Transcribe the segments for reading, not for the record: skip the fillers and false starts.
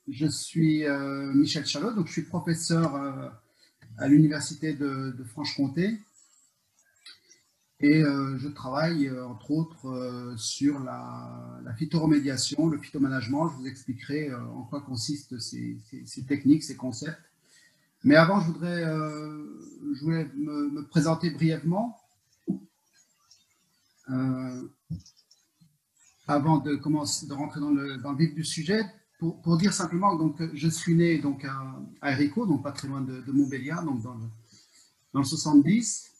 je suis Michel Chalot, donc je suis professeur à l'Université de Franche-Comté et je travaille entre autres sur la phytoremédiation, le phytomanagement. Je vous expliquerai en quoi consistent ces techniques, ces concepts. Mais avant, je voulais me présenter brièvement. Avant de commencer, de rentrer dans le vif du sujet, pour dire simplement, donc, je suis né donc, à Héricourt, donc pas très loin de Montbéliard, donc dans le 70.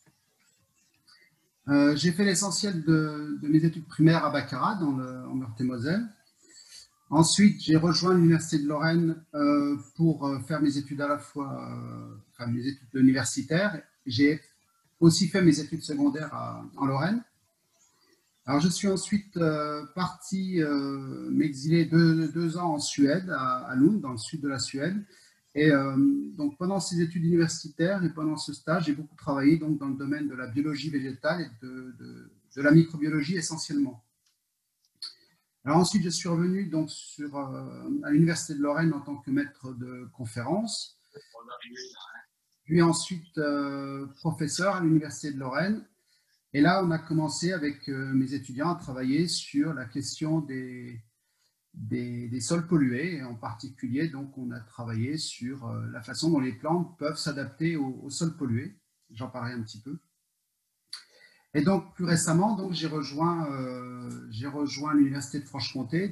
J'ai fait l'essentiel de mes études primaires à Baccarat, en Meurthe-et-Moselle. Ensuite, j'ai rejoint l'Université de Lorraine pour faire mes études à la fois, mes études universitaires. J'ai aussi fait mes études secondaires en Lorraine. Alors, je suis ensuite parti m'exiler deux ans en Suède, à Lund, dans le sud de la Suède. Et donc, pendant ces études universitaires et pendant ce stage, j'ai beaucoup travaillé donc, dans le domaine de la biologie végétale et de la microbiologie essentiellement. Alors ensuite, je suis revenu donc, à l'Université de Lorraine en tant que maître de conférence, puis ensuite professeur à l'Université de Lorraine. Et là, on a commencé avec mes étudiants à travailler sur la question des sols pollués. Et en particulier, donc, on a travaillé sur la façon dont les plantes peuvent s'adapter aux sols pollués. J'en parlerai un petit peu. Et donc, plus récemment, donc, j'ai rejoint l'Université de Franche-Comté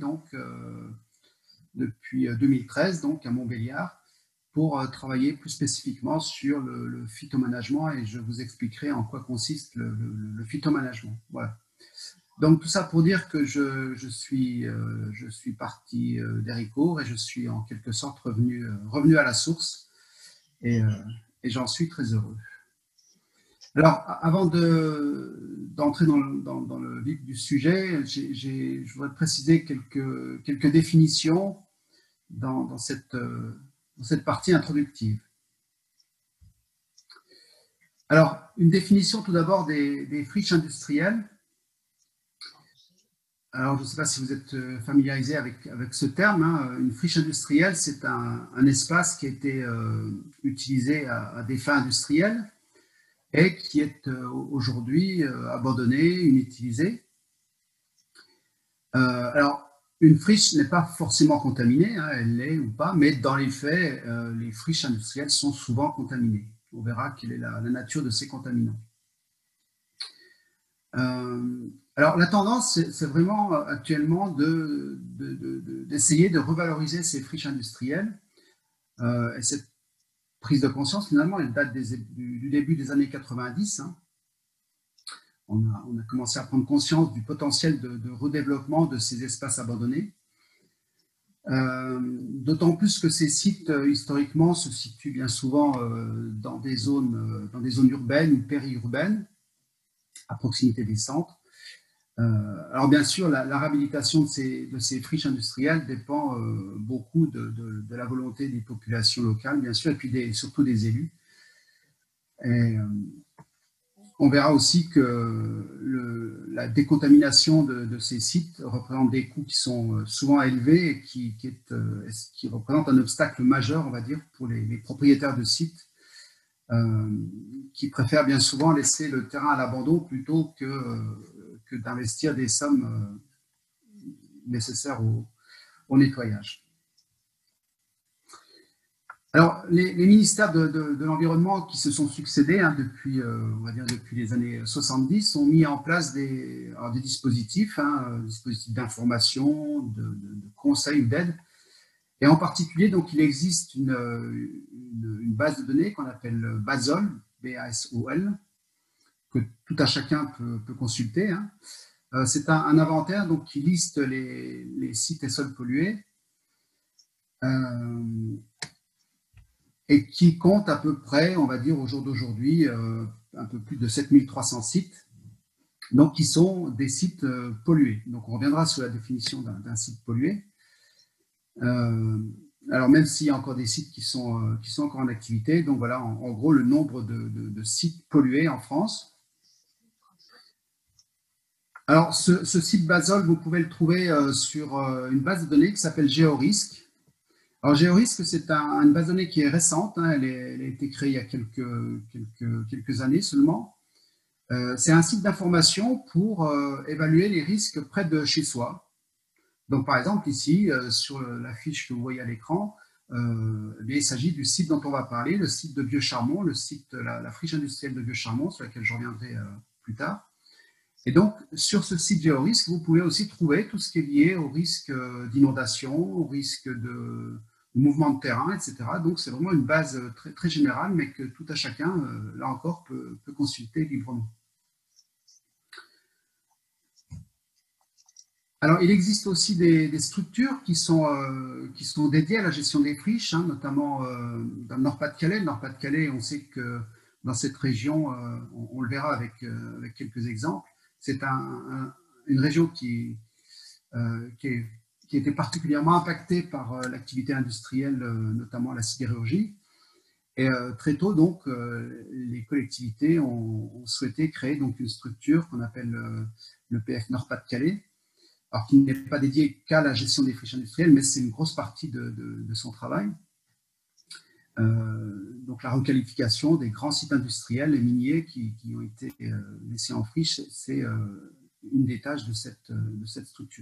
depuis 2013, donc, à Montbéliard, pour travailler plus spécifiquement sur le phytomanagement, et je vous expliquerai en quoi consiste le phytomanagement. Voilà. Donc, tout ça pour dire que je suis parti d'Héricourt et je suis en quelque sorte revenu à la source, et j'en suis très heureux. Alors, avant d'entrer dans le vif du sujet, je voudrais préciser quelques définitions dans cette partie introductive. Alors, une définition tout d'abord des friches industrielles. Alors, je ne sais pas si vous êtes familiarisé avec ce terme. Hein. Une friche industrielle, c'est un espace qui a été utilisé à des fins industrielles et qui est aujourd'hui abandonné, inutilisé. Alors, une friche n'est pas forcément contaminée, hein, elle l'est ou pas, mais dans les faits, les friches industrielles sont souvent contaminées. On verra quelle est la nature de ces contaminants. Alors, la tendance, c'est vraiment actuellement d'essayer de revaloriser ces friches industrielles. Et cette prise de conscience, finalement, elle date du début des années 90. Hein. On a commencé à prendre conscience du potentiel de redéveloppement de ces espaces abandonnés. D'autant plus que ces sites, historiquement, se situent bien souvent dans des zones urbaines ou périurbaines, à proximité des centres. Alors bien sûr, la réhabilitation de ces friches industrielles dépend beaucoup de la volonté des populations locales, bien sûr, et puis surtout des élus. Et on verra aussi que la décontamination de ces sites représente des coûts qui sont souvent élevés et qui représentent un obstacle majeur, on va dire, pour les propriétaires de sites qui préfèrent bien souvent laisser le terrain à l'abandon plutôt que d'investir des sommes nécessaires au nettoyage. Alors, les ministères de l'Environnement qui se sont succédés depuis, on va dire depuis les années 70 ont mis en place des dispositifs, dispositifs d'information, de conseil ou d'aide. Et en particulier, donc, il existe une base de données qu'on appelle BASOL, B-A-S-O-L, que tout à chacun peut consulter. Hein. C'est un inventaire donc, qui liste les sites et sols pollués et qui compte à peu près, on va dire au jour d'aujourd'hui, un peu plus de 7300 sites, donc qui sont des sites pollués. Donc on reviendra sur la définition d'un site pollué. Alors même s'il y a encore des sites qui sont encore en activité, donc voilà en gros le nombre de sites pollués en France. Alors ce site Basol, vous pouvez le trouver sur une base de données qui s'appelle GeoRisc. Alors, GeoRisque, c'est une base de données qui est récente, hein, elle a été créée il y a quelques années seulement. C'est un site d'information pour évaluer les risques près de chez soi. Donc, par exemple, ici, sur la fiche que vous voyez à l'écran, il s'agit du site dont on va parler, le site de Vieux-Charmont, le site, la friche industrielle de Vieux-Charmont, sur laquelle je reviendrai plus tard. Et donc, sur ce site GeoRisque, vous pouvez aussi trouver tout ce qui est lié au risque d'inondation, au risque de mouvement de terrain, etc. Donc, c'est vraiment une base très, très générale, mais que tout à chacun, là encore, peut consulter librement. Alors, il existe aussi des structures qui sont dédiées à la gestion des friches, hein, notamment dans le Nord-Pas-de-Calais. Le Nord-Pas-de-Calais, on sait que dans cette région, on le verra avec quelques exemples, c'est une région qui était particulièrement impactée par l'activité industrielle, notamment la sidérurgie. Et très tôt, donc, les collectivités ont souhaité créer donc, une structure qu'on appelle le PF Nord-Pas-de-Calais, alors qui n'est pas dédié qu'à la gestion des friches industrielles, mais c'est une grosse partie de son travail. Donc la requalification des grands sites industriels et miniers qui ont été laissés en friche, c'est une des tâches de cette structure.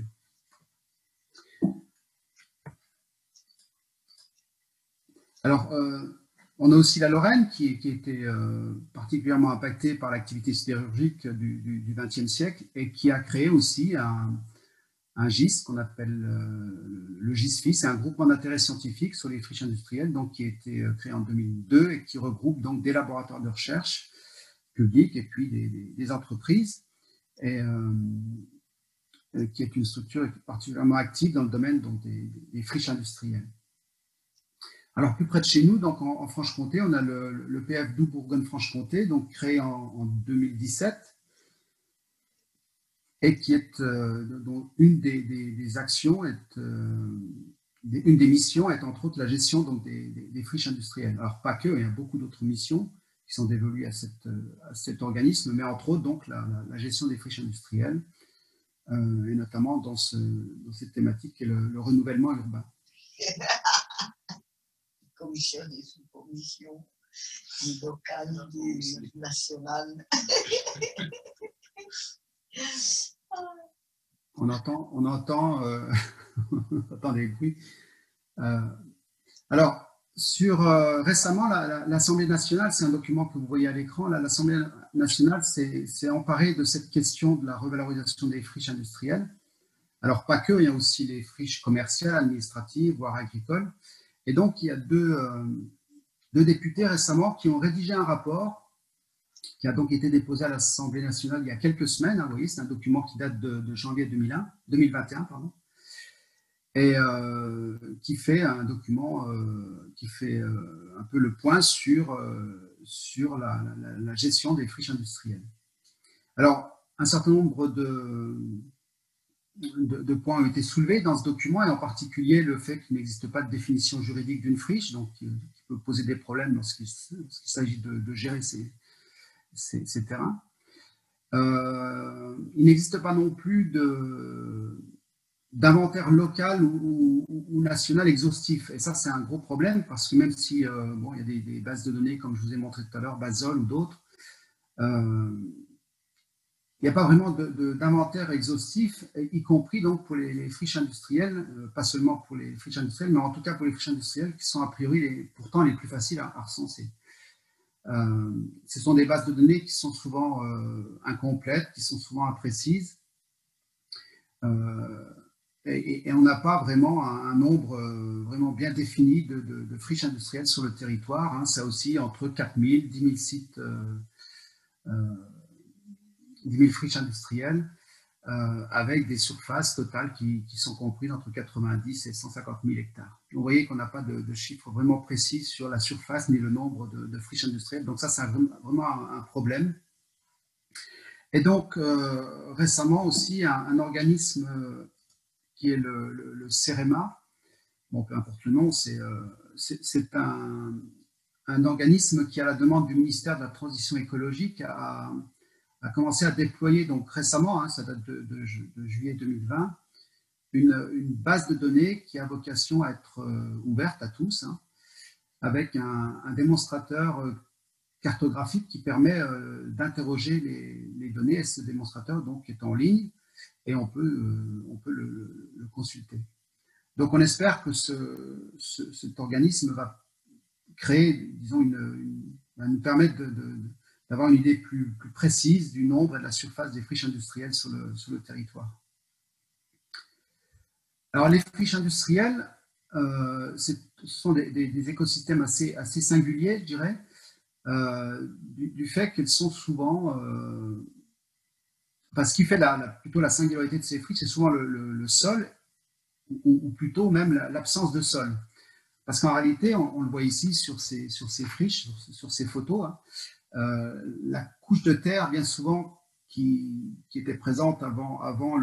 Alors, on a aussi la Lorraine qui était particulièrement impactée par l'activité sidérurgique du XXe siècle et qui a créé aussi un GIS qu'on appelle le GISFI, c'est un groupement d'intérêt scientifique sur les friches industrielles, donc qui a été créé en 2002 et qui regroupe donc des laboratoires de recherche publics et puis des entreprises, et qui est une structure particulièrement active dans le domaine donc, des friches industrielles. Alors, plus près de chez nous, donc en Franche-Comté, on a le PF Doubs Bourgogne-Franche-Comté, donc créé en 2017, et qui est dont une des actions, une des missions est entre autres la gestion donc, des friches industrielles. Alors, pas que, il y a beaucoup d'autres missions qui sont dévolues à cet organisme, mais entre autres donc la gestion des friches industrielles, et notamment dans cette thématique qui est le renouvellement urbain. Commission des sous-commissions, du local, du national. On entend des bruits. Alors, récemment, l'Assemblée nationale, c'est un document que vous voyez à l'écran, l'Assemblée nationale s'est emparée de cette question de la revalorisation des friches industrielles. Alors, pas que, il y a aussi les friches commerciales, administratives, voire agricoles. Et donc, il y a deux députés récemment qui ont rédigé un rapport qui a donc été déposé à l'Assemblée nationale il y a quelques semaines. Vous voyez, c'est un document qui date de janvier 2021, pardon, et qui fait un document qui fait un peu le point sur la gestion des friches industrielles. Alors, un certain nombre de points ont été soulevés dans ce document, et en particulier le fait qu'il n'existe pas de définition juridique d'une friche, donc qui peut poser des problèmes lorsqu'il s'agit de gérer ces terrains. Il n'existe pas non plus d'inventaire local ou national exhaustif, et ça c'est un gros problème, parce que même si bon, il y a des bases de données comme je vous ai montré tout à l'heure, Basol ou d'autres, il n'y a pas vraiment d'inventaire exhaustif, y compris donc pour les friches industrielles, pas seulement pour les friches industrielles, mais en tout cas pour les friches industrielles qui sont a priori pourtant les plus faciles à recenser. Ce sont des bases de données qui sont souvent incomplètes, qui sont souvent imprécises, et on n'a pas vraiment un nombre vraiment bien défini de friches industrielles sur le territoire. Hein. Ça aussi entre 4000, 10 000 sites, 10 000 friches industrielles, avec des surfaces totales qui sont comprises entre 90 et 150 000 hectares. Vous voyez qu'on n'a pas de chiffres vraiment précis sur la surface ni le nombre de friches industrielles. Donc ça, c'est vraiment un problème. Et donc, récemment aussi, un organisme qui est le CEREMA, bon, peu importe le nom, c'est un organisme qui, à la demande du ministère de la Transition écologique, a commencé à déployer, donc récemment, hein, ça date de juillet 2020, une base de données qui a vocation à être ouverte à tous, hein, avec un démonstrateur cartographique qui permet d'interroger les données, et ce démonstrateur donc est en ligne et on peut le consulter. Donc on espère que cet organisme va créer, disons, va nous permettre d'avoir une idée plus précise du nombre et de la surface des friches industrielles sur le territoire. Alors les friches industrielles, ce sont des écosystèmes assez singuliers, je dirais, du fait qu'elles sont souvent... ce qui fait plutôt la singularité de ces friches, c'est souvent le sol, ou plutôt même l'absence de sol. Parce qu'en réalité, on le voit ici sur ces friches, sur ces photos, hein, la couche de terre, bien souvent, qui était présente avant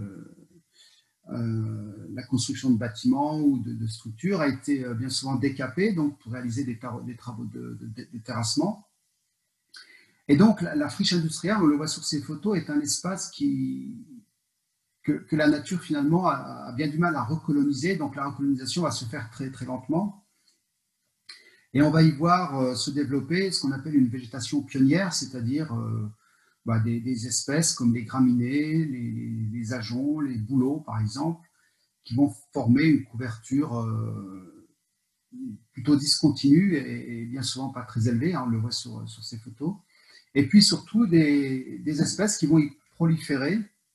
la construction de bâtiments ou de structures, a été bien souvent décapée, donc pour réaliser des travaux de terrassement. Et donc, la friche industrielle, on le voit sur ces photos, est un espace que la nature, finalement, a bien du mal à recoloniser. Donc, la recolonisation va se faire très, très lentement. Et on va y voir se développer ce qu'on appelle une végétation pionnière, c'est-à-dire des espèces comme les graminées, les ajoncs, les bouleaux, par exemple, qui vont former une couverture plutôt discontinue et bien souvent pas très élevée, hein, on le voit sur ces photos. Et puis surtout des espèces qui vont y proliférer,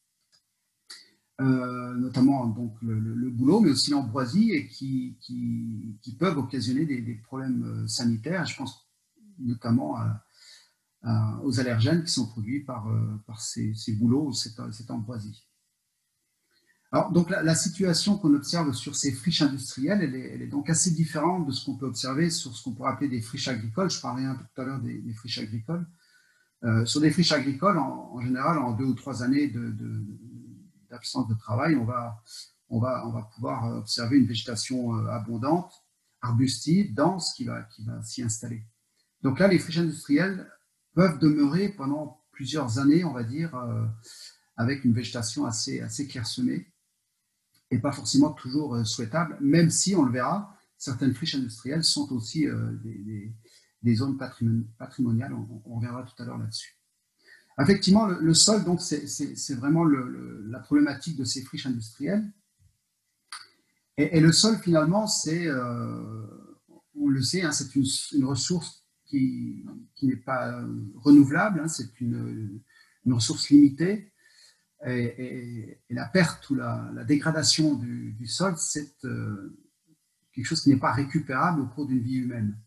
notamment donc le bouleau, mais aussi l'ambroisie, et qui peuvent occasionner des problèmes sanitaires. Je pense notamment aux allergènes qui sont produits par ces bouleaux ou cette ambroisie. Alors, donc la situation qu'on observe sur ces friches industrielles, elle est donc assez différente de ce qu'on peut observer sur ce qu'on pourrait appeler des friches agricoles. Je parlais un peu tout à l'heure des friches agricoles. Sur des friches agricoles, en général, en 2 ou 3 années d'absence de travail, on va pouvoir observer une végétation abondante, arbustive, dense, qui va s'y installer. Donc là, les friches industrielles peuvent demeurer pendant plusieurs années, on va dire, avec une végétation assez clairsemée et pas forcément toujours souhaitable, même si, on le verra, certaines friches industrielles sont aussi des zones patrimoniales. On reviendra tout à l'heure là-dessus. Effectivement, le sol, donc, c'est vraiment la problématique de ces friches industrielles. Et le sol, finalement, c'est, on le sait, hein, c'est une ressource qui n'est pas renouvelable, hein, c'est une ressource limitée. Et la perte ou la dégradation du sol, c'est quelque chose qui n'est pas récupérable au cours d'une vie humaine.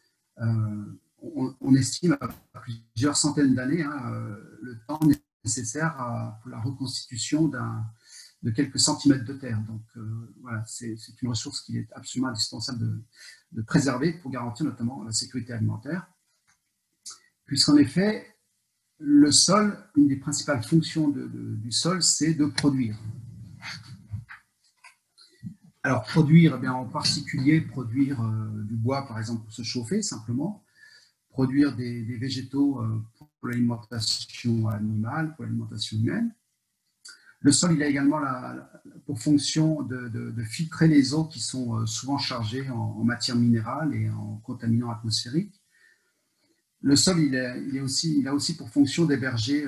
On estime à plusieurs centaines d'années le temps nécessaire pour la reconstitution de quelques centimètres de terre. Donc voilà, c'est une ressource qu'il est absolument indispensable de préserver pour garantir notamment la sécurité alimentaire. Puisqu'en effet, le sol, une des principales fonctions du sol, c'est de produire. Alors produire, eh bien, en particulier produire du bois, par exemple, pour se chauffer simplement, produire des végétaux pour l'alimentation animale, pour l'alimentation humaine. Le sol, il a également pour fonction de filtrer les eaux qui sont souvent chargées en matière minérale et en contaminants atmosphériques. Le sol, il a aussi pour fonction d'héberger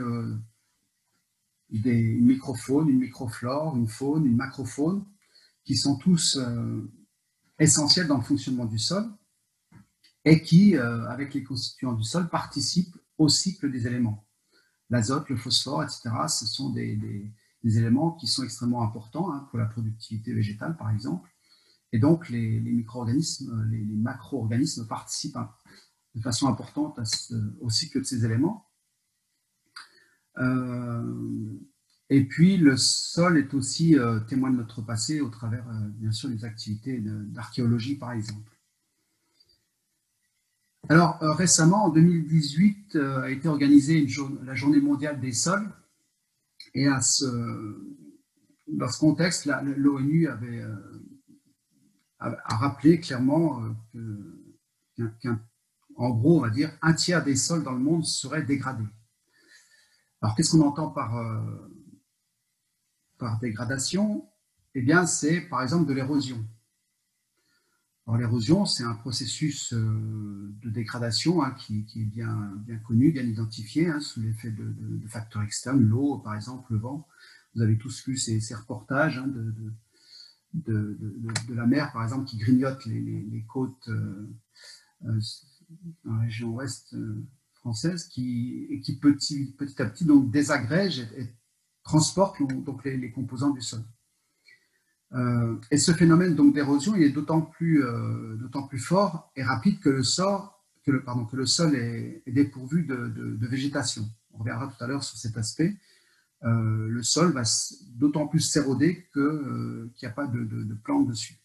une microfaune, une microflore, une faune, une macrofaune, qui sont tous essentiels dans le fonctionnement du sol et qui, avec les constituants du sol, participent au cycle des éléments. L'azote, le phosphore, etc., ce sont des éléments qui sont extrêmement importants pour la productivité végétale, par exemple. Et donc, les micro-organismes, les macro-organismes participent de façon importante au cycle de ces éléments. Et puis, le sol est aussi témoin de notre passé au travers, bien sûr, des activités d'archéologie, par exemple. Alors, récemment, en 2018, a été organisée la Journée mondiale des sols. Et dans ce contexte, l'ONU a rappelé clairement qu'en gros, on va dire, 1/3 des sols dans le monde seraient dégradés. Alors, qu'est-ce qu'on entend par dégradation? eh bien, c'est par exemple de l'érosion. Alors l'érosion, c'est un processus de dégradation qui est bien connu, bien identifié, sous l'effet de facteurs externes, l'eau par exemple, le vent. Vous avez tous vu ces reportages de la mer, par exemple, qui grignote les côtes dans la région ouest française, et qui petit à petit donc, désagrège et transporte donc, les composants du sol. Et ce phénomène d'érosion, il est d'autant plus fort et rapide que le sol est dépourvu de végétation. On reviendra tout à l'heure sur cet aspect. Le sol va d'autant plus s'éroder qu'il n'y a pas de plantes dessus.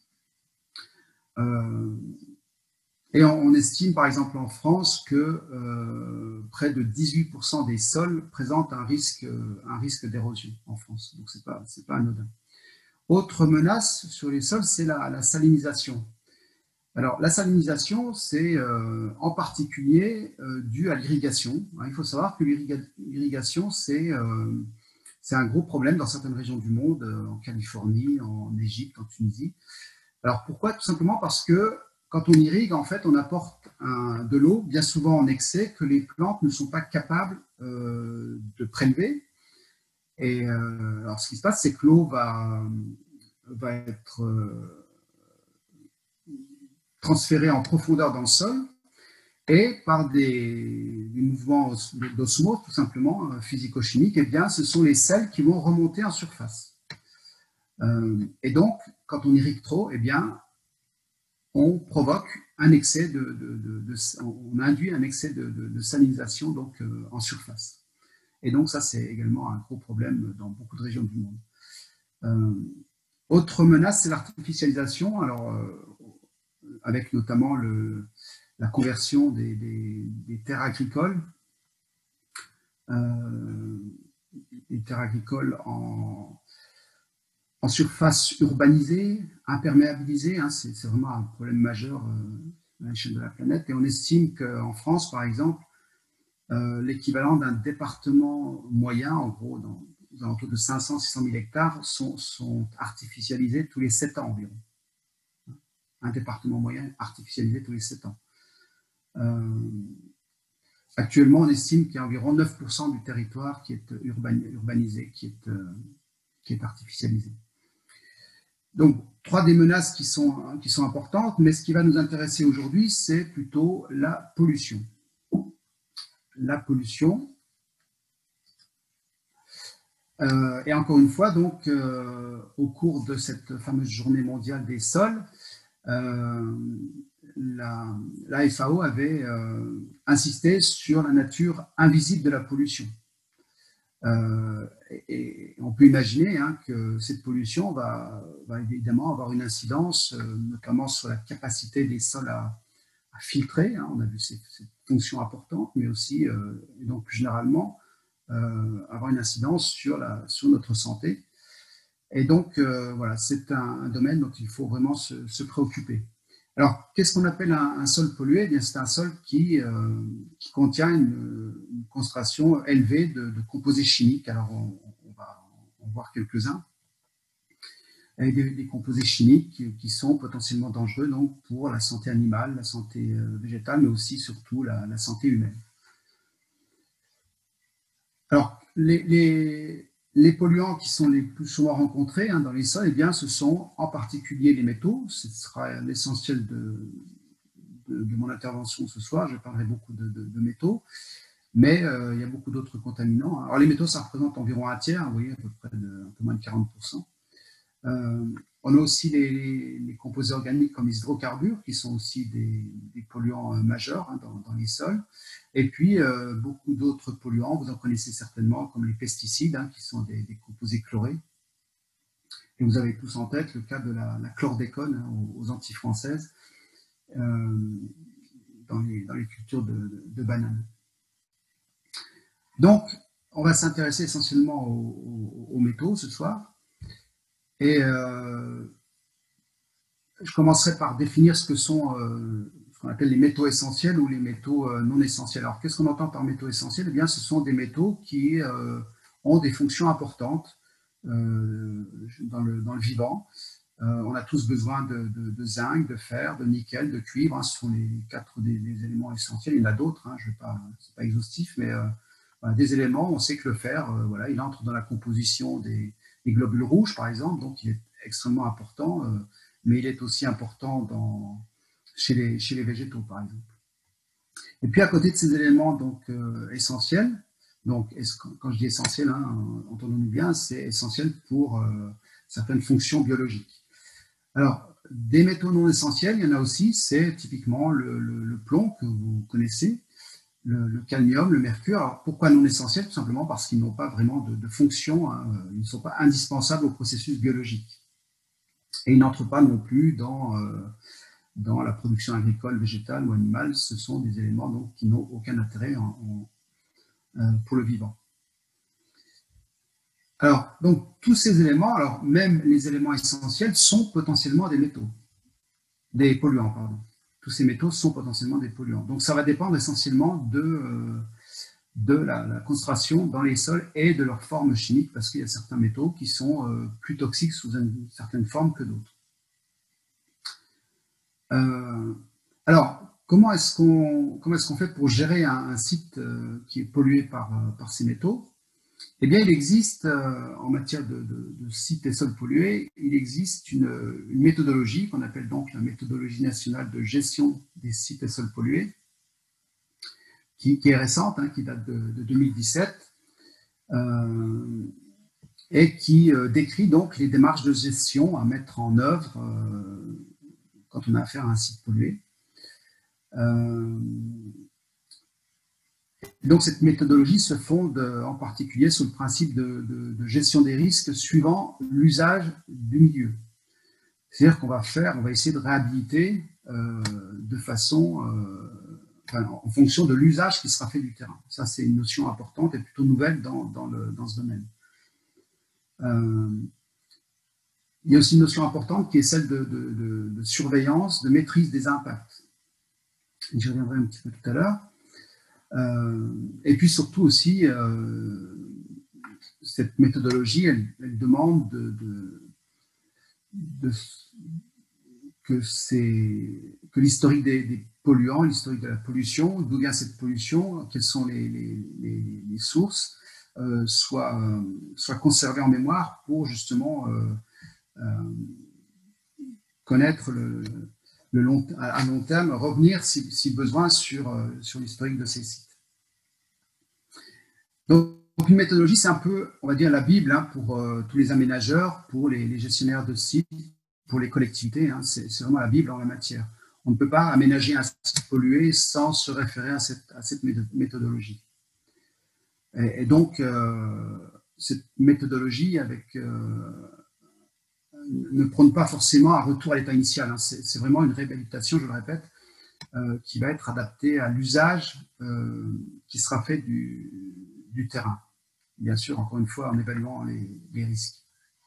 Et on estime par exemple en France que près de 18% des sols présentent un risque d'érosion en France. Donc c'est pas anodin. Autre menace sur les sols, c'est la salinisation. Alors, la salinisation, c'est en particulier dû à l'irrigation. Il faut savoir que l'irrigation, c'est un gros problème dans certaines régions du monde, en Californie, en Égypte, en Tunisie. Alors, pourquoi? Tout simplement parce que quand on irrigue, en fait, on apporte de l'eau, bien souvent en excès, que les plantes ne sont pas capables de prélever. Et alors, ce qui se passe, c'est que l'eau va être transférée en profondeur dans le sol et par des mouvements d'osmose, tout simplement, physico-chimiques, eh bien, ce sont les sels qui vont remonter en surface. Et donc, quand on irrigue trop, eh bien, on provoque un excès on induit un excès de salinisation donc, en surface. Et donc, ça, c'est également un gros problème dans beaucoup de régions du monde. Autre menace, c'est l'artificialisation, alors avec notamment la conversion des terres agricoles, en surface urbanisée, imperméabilisée. C'est vraiment un problème majeur à l'échelle de la planète. Et on estime qu'en France, par exemple, l'équivalent d'un département moyen, en gros, dans aux alentours de 500-600 000 hectares, sont artificialisés tous les 7 ans environ. Un département moyen artificialisé tous les 7 ans. Actuellement, on estime qu'il y a environ 9% du territoire qui est urbanisé, qui est artificialisé. Donc, 3 des menaces qui sont importantes, mais ce qui va nous intéresser aujourd'hui, c'est plutôt la pollution. La pollution. Et encore une fois, donc, au cours de cette fameuse journée mondiale des sols, la FAO avait insisté sur la nature invisible de la pollution. Et on peut imaginer que cette pollution va évidemment avoir une incidence, notamment sur la capacité des sols à filtrer. On a vu cette fonction importante, mais aussi, et donc plus généralement, avoir une incidence sur notre santé. Et donc, voilà, c'est un domaine dont il faut vraiment se préoccuper. Alors, qu'est-ce qu'on appelle un sol pollué? Eh bien, c'est un sol qui contient une concentration élevée de composés chimiques. Alors, on va en voir quelques-uns. Avec des composés chimiques qui sont potentiellement dangereux donc, pour la santé animale, la santé végétale, mais aussi, surtout, la santé humaine. Alors, les polluants qui sont les plus souvent rencontrés dans les sols, eh bien, ce sont en particulier les métaux. Ce sera l'essentiel de mon intervention ce soir. Je parlerai beaucoup de métaux, mais il y a beaucoup d'autres contaminants. Alors, les métaux, ça représente environ un tiers, vous voyez, à peu près un peu moins de 40%. On a aussi les composés organiques comme les hydrocarbures, qui sont aussi des polluants majeurs dans les sols. Et puis, beaucoup d'autres polluants, vous en connaissez certainement, comme les pesticides, qui sont des composés chlorés. Et vous avez tous en tête le cas de la chlordécone aux Antilles françaises, dans les cultures de bananes. Donc, on va s'intéresser essentiellement aux métaux ce soir. Et je commencerai par définir ce que sont ce qu'on appelle les métaux essentiels ou les métaux non essentiels. Alors, qu'est-ce qu'on entend par métaux essentiels? Eh bien, ce sont des métaux qui ont des fonctions importantes dans le vivant. On a tous besoin de zinc, de fer, de nickel, de cuivre. Hein, ce sont les 4 des éléments essentiels. Il y en a d'autres, hein, c'est pas exhaustif, mais voilà, des éléments. On sait que le fer, voilà, il entre dans la composition des globules rouges, par exemple, donc il est extrêmement important, mais il est aussi important chez les végétaux, par exemple. Et puis à côté de ces éléments donc, essentiels, donc quand je dis essentiel, hein, entendons-nous bien, c'est essentiel pour certaines fonctions biologiques. Alors, des métaux non essentiels, il y en a aussi, c'est typiquement le plomb que vous connaissez, le cadmium, le mercure. Alors, pourquoi non essentiels? Tout simplement parce qu'ils n'ont pas vraiment de fonction, hein, ils ne sont pas indispensables au processus biologique. Et ils n'entrent pas non plus dans la production agricole, végétale ou animale. Ce sont des éléments donc, qui n'ont aucun intérêt pour le vivant. Alors, donc, tous ces éléments, alors même les éléments essentiels, sont potentiellement des métaux, des polluants, pardon. Tous ces métaux sont potentiellement des polluants. Donc, ça va dépendre essentiellement de la concentration dans les sols et de leur forme chimique, parce qu'il y a certains métaux qui sont plus toxiques sous une certaine forme que d'autres. Alors, comment est-ce qu'on fait pour gérer un site qui est pollué par ces métaux? Eh bien, il existe, en matière de sites et sols pollués, il existe une méthodologie qu'on appelle donc la méthodologie nationale de gestion des sites et sols pollués, qui est récente, hein, qui date de 2017, et qui décrit donc les démarches de gestion à mettre en œuvre quand on a affaire à un site pollué. Donc cette méthodologie se fonde en particulier sur le principe de gestion des risques suivant l'usage du milieu. C'est-à-dire qu'on va essayer de réhabiliter de façon, en fonction de l'usage qui sera fait du terrain. Ça, c'est une notion importante et plutôt nouvelle dans ce domaine. Il y a aussi une notion importante qui est celle de surveillance, de maîtrise des impacts. J'y reviendrai un petit peu tout à l'heure. Et puis surtout aussi, cette méthodologie, elle demande que l'historique des polluants, l'historique de la pollution, d'où vient cette pollution, quelles sont les sources, soit conservées en mémoire pour justement connaître à long terme, revenir si besoin sur l'historique de ces sites. Donc une méthodologie, c'est un peu, on va dire, la Bible hein, pour tous les aménageurs, pour les gestionnaires de sites, pour les collectivités. Hein, c'est vraiment la Bible en la matière. On ne peut pas aménager un site pollué sans se référer à cette méthodologie. Et donc, cette méthodologie ne prône pas forcément un retour à l'état initial. Hein. C'est vraiment une réhabilitation, je le répète, qui va être adaptée à l'usage qui sera fait du terrain. Bien sûr, encore une fois, en évaluant les risques.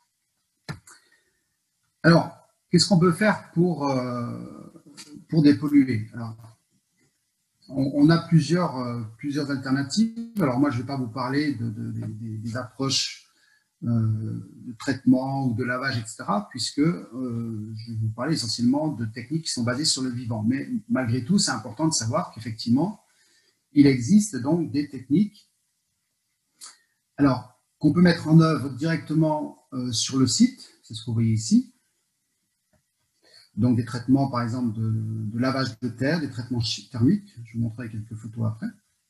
Alors, qu'est-ce qu'on peut faire pour dépolluer? Alors, on a plusieurs alternatives. Alors moi, je ne vais pas vous parler des approches de traitement ou de lavage, etc., puisque je vais vous parler essentiellement de techniques qui sont basées sur le vivant. Mais malgré tout, c'est important de savoir qu'effectivement, il existe donc des techniques qu'on peut mettre en œuvre directement sur le site, c'est ce que vous voyez ici. Donc des traitements, par exemple, de lavage de terre, des traitements thermiques. Je vous montrerai quelques photos après.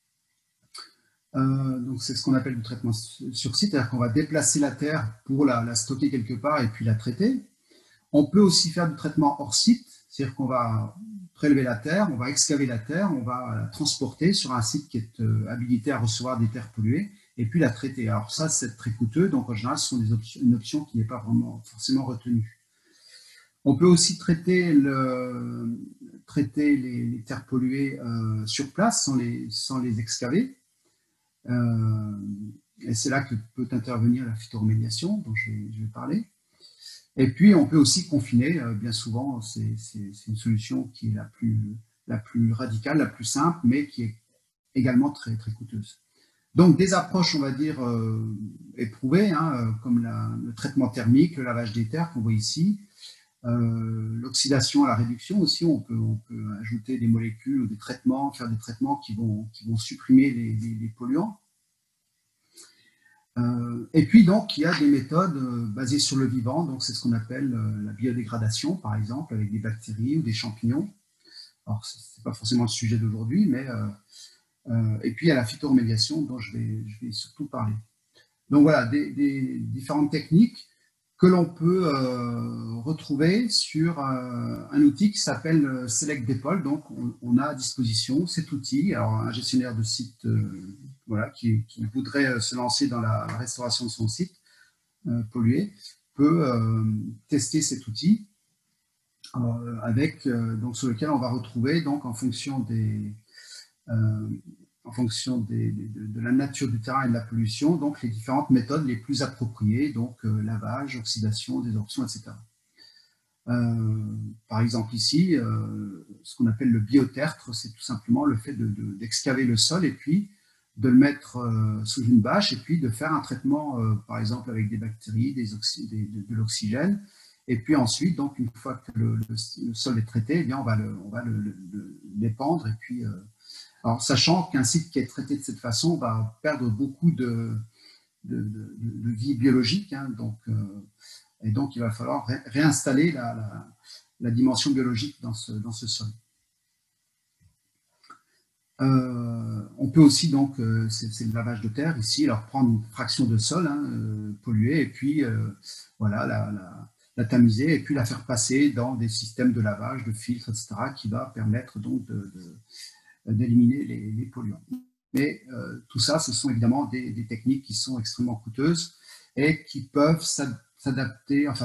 Donc c'est ce qu'on appelle le traitement sur site, c'est-à-dire qu'on va déplacer la terre pour la stocker quelque part et puis la traiter. On peut aussi faire du traitement hors site, c'est-à-dire qu'on va prélever la terre, on va excaver la terre, on va la transporter sur un site qui est habilité à recevoir des terres polluées et puis la traiter. Alors ça, c'est très coûteux, donc en général, ce sont une option qui n'est pas vraiment forcément retenue. On peut aussi traiter les terres polluées sur place sans les excaver. Et c'est là que peut intervenir la phytoremédiation, dont je vais parler. Et puis, on peut aussi confiner, bien souvent, c'est une solution qui est la plus radicale, la plus simple, mais qui est également très, très coûteuse. Donc, des approches, on va dire, éprouvées, hein, comme le traitement thermique, le lavage des terres qu'on voit ici, l'oxydation à la réduction aussi, on peut ajouter des molécules ou des traitements, faire des traitements qui vont supprimer les polluants. Et puis donc il y a des méthodes basées sur le vivant, donc c'est ce qu'on appelle la biodégradation par exemple, avec des bactéries ou des champignons. Alors c'est pas forcément le sujet d'aujourd'hui, mais et puis il y a la phytoremédiation dont je vais surtout parler. Donc voilà, des différentes techniques que l'on peut retrouver sur un outil qui s'appelle Select Depol. Donc, on a à disposition cet outil. Alors, un gestionnaire de site voilà, qui voudrait se lancer dans la restauration de son site pollué peut tester cet outil donc, sur lequel on va retrouver, donc, en fonction de la nature du terrain et de la pollution, donc les différentes méthodes les plus appropriées, donc lavage, oxydation, désorption, etc. Par exemple ici, ce qu'on appelle le biotertre, c'est tout simplement le fait d'excaver le sol et puis de le mettre sous une bâche et puis de faire un traitement, par exemple avec des bactéries, de l'oxygène. Et puis ensuite, donc une fois que le sol est traité, eh bien, on va l'épandre et puis alors, sachant qu'un site qui est traité de cette façon va perdre beaucoup de vie biologique, hein, et donc il va falloir réinstaller la dimension biologique dans ce sol. On peut aussi, donc, c'est le lavage de terre ici, alors prendre une fraction de sol polluée et puis voilà, la tamiser et puis la faire passer dans des systèmes de lavage, de filtres, etc., qui va permettre donc d'éliminer les polluants. Mais tout ça, ce sont évidemment des techniques qui sont extrêmement coûteuses et qui peuvent s'adapter, enfin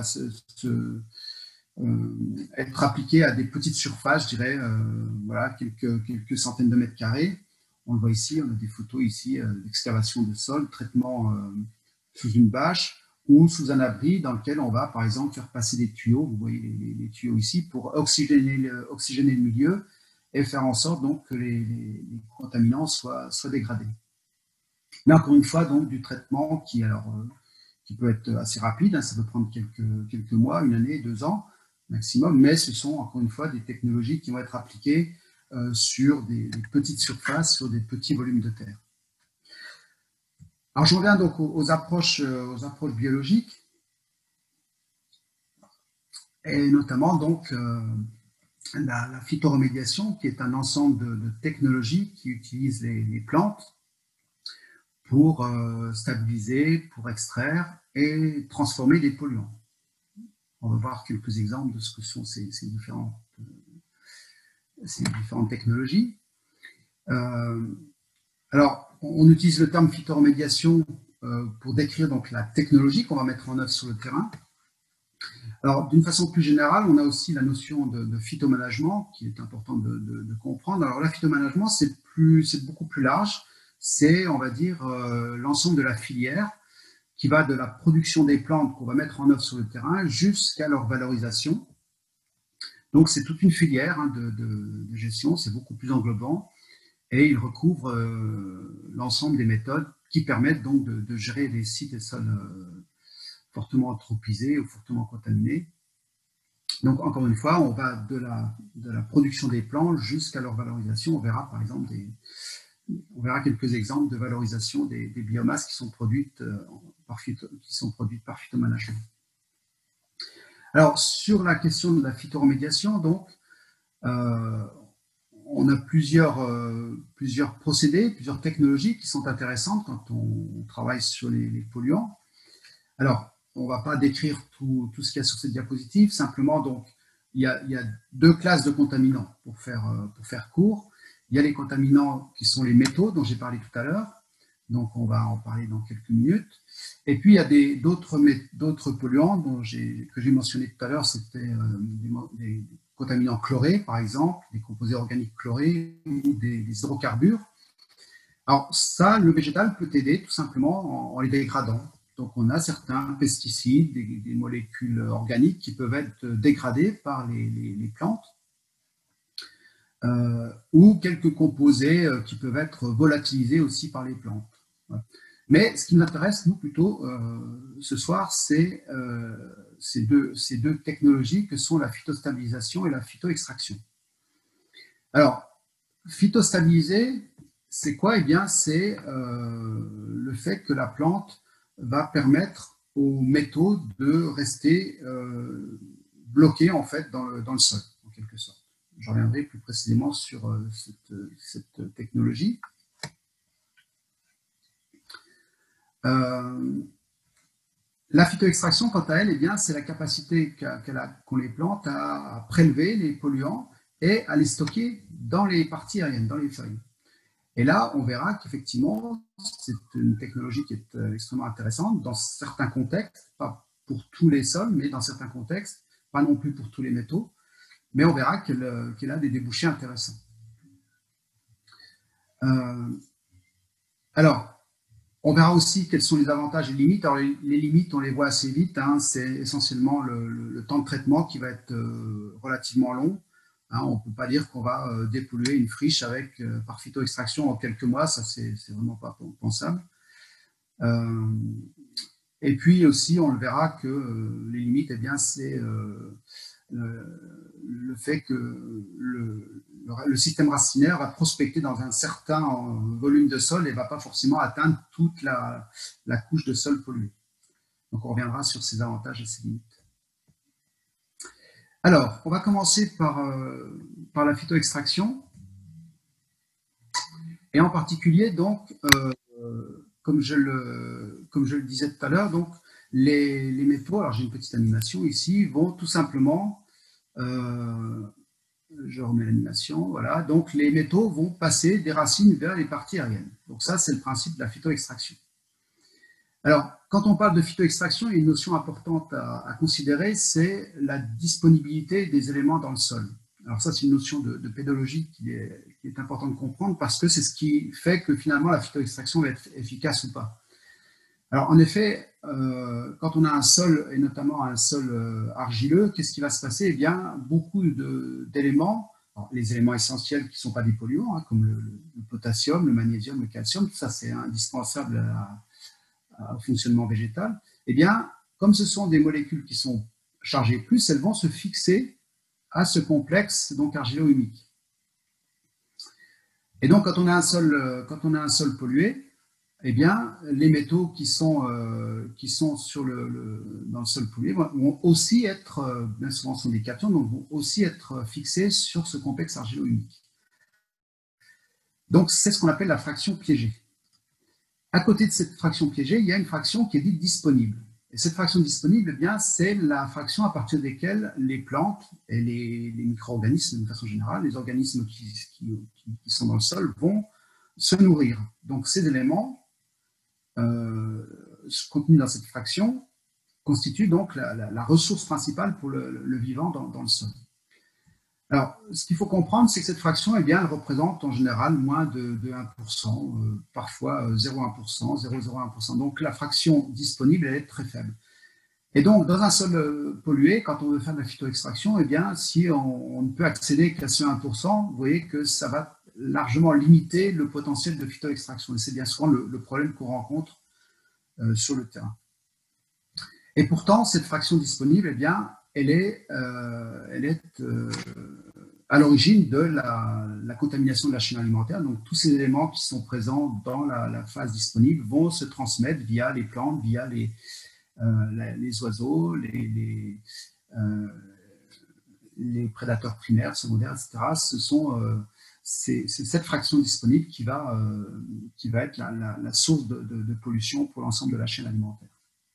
être appliquées à des petites surfaces, je dirais, voilà, quelques centaines de mètres carrés. On le voit ici, on a des photos ici d'excavation de sol, traitement sous une bâche ou sous un abri dans lequel on va, par exemple, faire passer des tuyaux. Vous voyez les tuyaux ici pour oxygéner le milieu et faire en sorte donc que les contaminants soient dégradés. Mais encore une fois, donc du traitement qui peut être assez rapide, hein, ça peut prendre quelques mois, une année, 2 ans maximum, mais ce sont encore une fois des technologies qui vont être appliquées sur des petites surfaces, sur des petits volumes de terre. Alors je reviens donc aux approches biologiques, et notamment donc la phytoremédiation, qui est un ensemble de technologies qui utilisent les plantes pour stabiliser, pour extraire et transformer les polluants. On va voir quelques exemples de ce que sont ces différentes technologies. Alors, on utilise le terme phytoremédiation pour décrire donc la technologie qu'on va mettre en œuvre sur le terrain. Alors, d'une façon plus générale, on a aussi la notion de phytomanagement qui est important de comprendre. Alors, la phytomanagement, c'est beaucoup plus large. C'est, on va dire, l'ensemble de la filière qui va de la production des plantes qu'on va mettre en œuvre sur le terrain jusqu'à leur valorisation. Donc, c'est toute une filière de gestion, c'est beaucoup plus englobant et il recouvre l'ensemble des méthodes qui permettent donc de gérer les sites et sols fortement anthropisés ou fortement contaminés. Donc, encore une fois, on va de la production des plantes jusqu'à leur valorisation. On verra par exemple quelques exemples de valorisation des biomasses qui sont produites par phytomanagement. Alors, sur la question de la phytoremédiation, donc, on a plusieurs procédés, plusieurs technologies qui sont intéressantes quand on travaille sur les polluants. Alors, on ne va pas décrire tout ce qu'il y a sur cette diapositive, simplement, donc, il y a 2 classes de contaminants pour faire court. Il y a les contaminants qui sont les métaux dont j'ai parlé tout à l'heure, donc on va en parler dans quelques minutes. Et puis il y a d'autres polluants que j'ai mentionné tout à l'heure, c'était des contaminants chlorés par exemple, des composés organiques chlorés ou des hydrocarbures. Alors ça, le végétal peut aider tout simplement en les dégradant. Donc on a certains pesticides, des molécules organiques qui peuvent être dégradées par les plantes. Ou quelques composés qui peuvent être volatilisés aussi par les plantes. Voilà. Mais ce qui nous intéresse, nous, plutôt, ce soir, c'est ces deux technologies que sont la phytostabilisation et la phytoextraction. Alors, phytostabiliser, c'est quoi? Eh bien, c'est le fait que la plante va permettre aux métaux de rester bloqués, en fait, dans le sol, en quelque sorte. Je reviendrai plus précisément sur cette technologie. La phytoextraction, quant à elle, eh bien, c'est la capacité qu'ont les plantes à prélever les polluants et à les stocker dans les parties aériennes, dans les feuilles. Et là, on verra qu'effectivement, c'est une technologie qui est extrêmement intéressante dans certains contextes, pas pour tous les sols, mais dans certains contextes, pas non plus pour tous les métaux, mais on verra qu'elle a des débouchés intéressants. Alors, on verra aussi quels sont les avantages et les limites. Alors, les limites, on les voit assez vite. Hein, c'est essentiellement le temps de traitement qui va être relativement long. Hein, on ne peut pas dire qu'on va dépolluer une friche par phytoextraction en quelques mois. Ça, c'est vraiment pas pensable. Et puis aussi, on le verra que les limites, eh bien, c'est le fait que le système racinaire va prospecter dans un certain volume de sol et ne va pas forcément atteindre toute la couche de sol pollué. Donc, on reviendra sur ces avantages et ces limites. Alors, on va commencer par la phytoextraction. Et en particulier, donc, comme je le disais tout à l'heure, donc, les métaux, alors j'ai une petite animation ici, vont tout simplement, je remets l'animation, voilà, donc les métaux vont passer des racines vers les parties aériennes. Donc ça, c'est le principe de la phytoextraction. Alors, quand on parle de phytoextraction, il y a une notion importante à considérer, c'est la disponibilité des éléments dans le sol. Alors ça, c'est une notion de pédologie qui est importante de comprendre parce que c'est ce qui fait que finalement la phytoextraction va être efficace ou pas. Alors en effet, quand on a un sol, et notamment un sol argileux, qu'est-ce qui va se passer? Eh bien, beaucoup d'éléments, les éléments essentiels qui ne sont pas des polluants, hein, comme le potassium, le magnésium, le calcium, tout ça c'est indispensable au fonctionnement végétal. Eh bien, comme ce sont des molécules qui sont chargées plus, elles vont se fixer à ce complexe donc argilo-humique. Et donc, quand on a un sol pollué, eh bien, les métaux qui sont dans le sol pollué vont aussi être, bien souvent sont des cations, donc vont aussi être fixés sur ce complexe argilo-humique. Donc, c'est ce qu'on appelle la fraction piégée. À côté de cette fraction piégée, il y a une fraction qui est dite disponible. Et cette fraction disponible, eh bien, c'est la fraction à partir de laquelle les plantes et les micro-organismes, de façon générale, les organismes qui sont dans le sol, vont se nourrir. Donc, ces éléments contenus dans cette fraction constituent donc la ressource principale pour le vivant dans le sol. Alors, ce qu'il faut comprendre, c'est que cette fraction, eh bien, elle représente en général moins de 1%, parfois 0,1%, 0,01%. Donc, la fraction disponible, elle est très faible. Et donc, dans un sol pollué, quand on veut faire de la phytoextraction, eh bien, si on ne peut accéder qu'à ce 1%, vous voyez que ça va largement limiter le potentiel de phytoextraction. Et c'est bien souvent le problème qu'on rencontre sur le terrain. Et pourtant, cette fraction disponible, eh bien, elle est à l'origine de la contamination de la chaîne alimentaire. Donc, tous ces éléments qui sont présents dans la phase disponible vont se transmettre via les plantes, via les oiseaux, les prédateurs primaires, secondaires, etc. C'est cette fraction disponible qui va être la source de pollution pour l'ensemble de la chaîne alimentaire.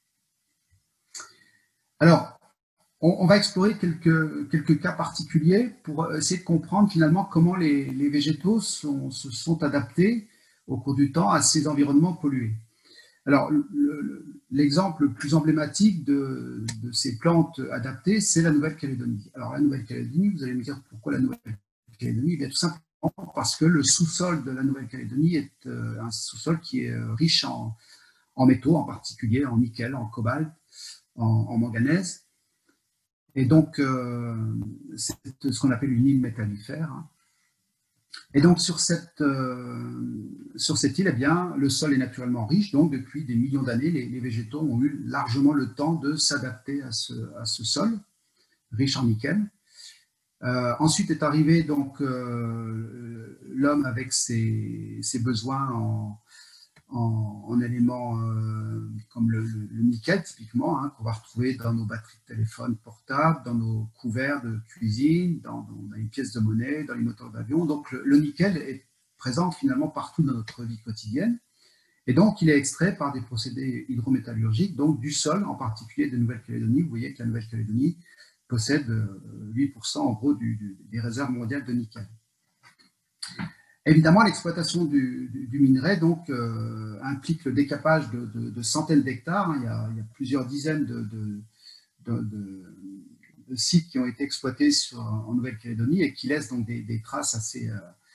Alors, on va explorer quelques cas particuliers pour essayer de comprendre finalement comment les végétaux se sont adaptés au cours du temps à ces environnements pollués. Alors, l'exemple le plus emblématique de ces plantes adaptées, c'est la Nouvelle-Calédonie. Alors, la Nouvelle-Calédonie, vous allez me dire pourquoi la Nouvelle-Calédonie? Bien, tout simplement parce que le sous-sol de la Nouvelle-Calédonie est un sous-sol qui est riche en métaux, en particulier en nickel, en cobalt, en manganèse. Et donc, c'est ce qu'on appelle une île métallifère. Hein. Et donc sur cette île, eh bien, le sol est naturellement riche, donc depuis des millions d'années, les végétaux ont eu largement le temps de s'adapter à ce sol riche en nickel. Ensuite est arrivé donc l'homme avec ses besoins en éléments comme le nickel typiquement, hein, qu'on va retrouver dans nos batteries de téléphone portables, dans nos couverts de cuisine, dans les pièces de monnaie, dans les moteurs d'avion. Donc le nickel est présent finalement partout dans notre vie quotidienne. Et donc il est extrait par des procédés hydrométallurgiques, donc du sol, en particulier de Nouvelle-Calédonie. Vous voyez que la Nouvelle-Calédonie possède 8% en gros des réserves mondiales de nickel. Évidemment, l'exploitation du minerai donc, implique le décapage de centaines d'hectares. Il y a plusieurs dizaines de sites qui ont été exploités en Nouvelle-Calédonie et qui laissent donc des traces assez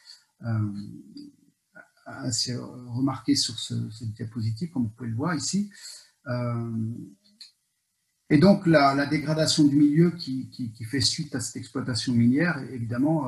remarquées sur cette diapositive, comme vous pouvez le voir ici. Et donc, la dégradation du milieu qui fait suite à cette exploitation minière, évidemment,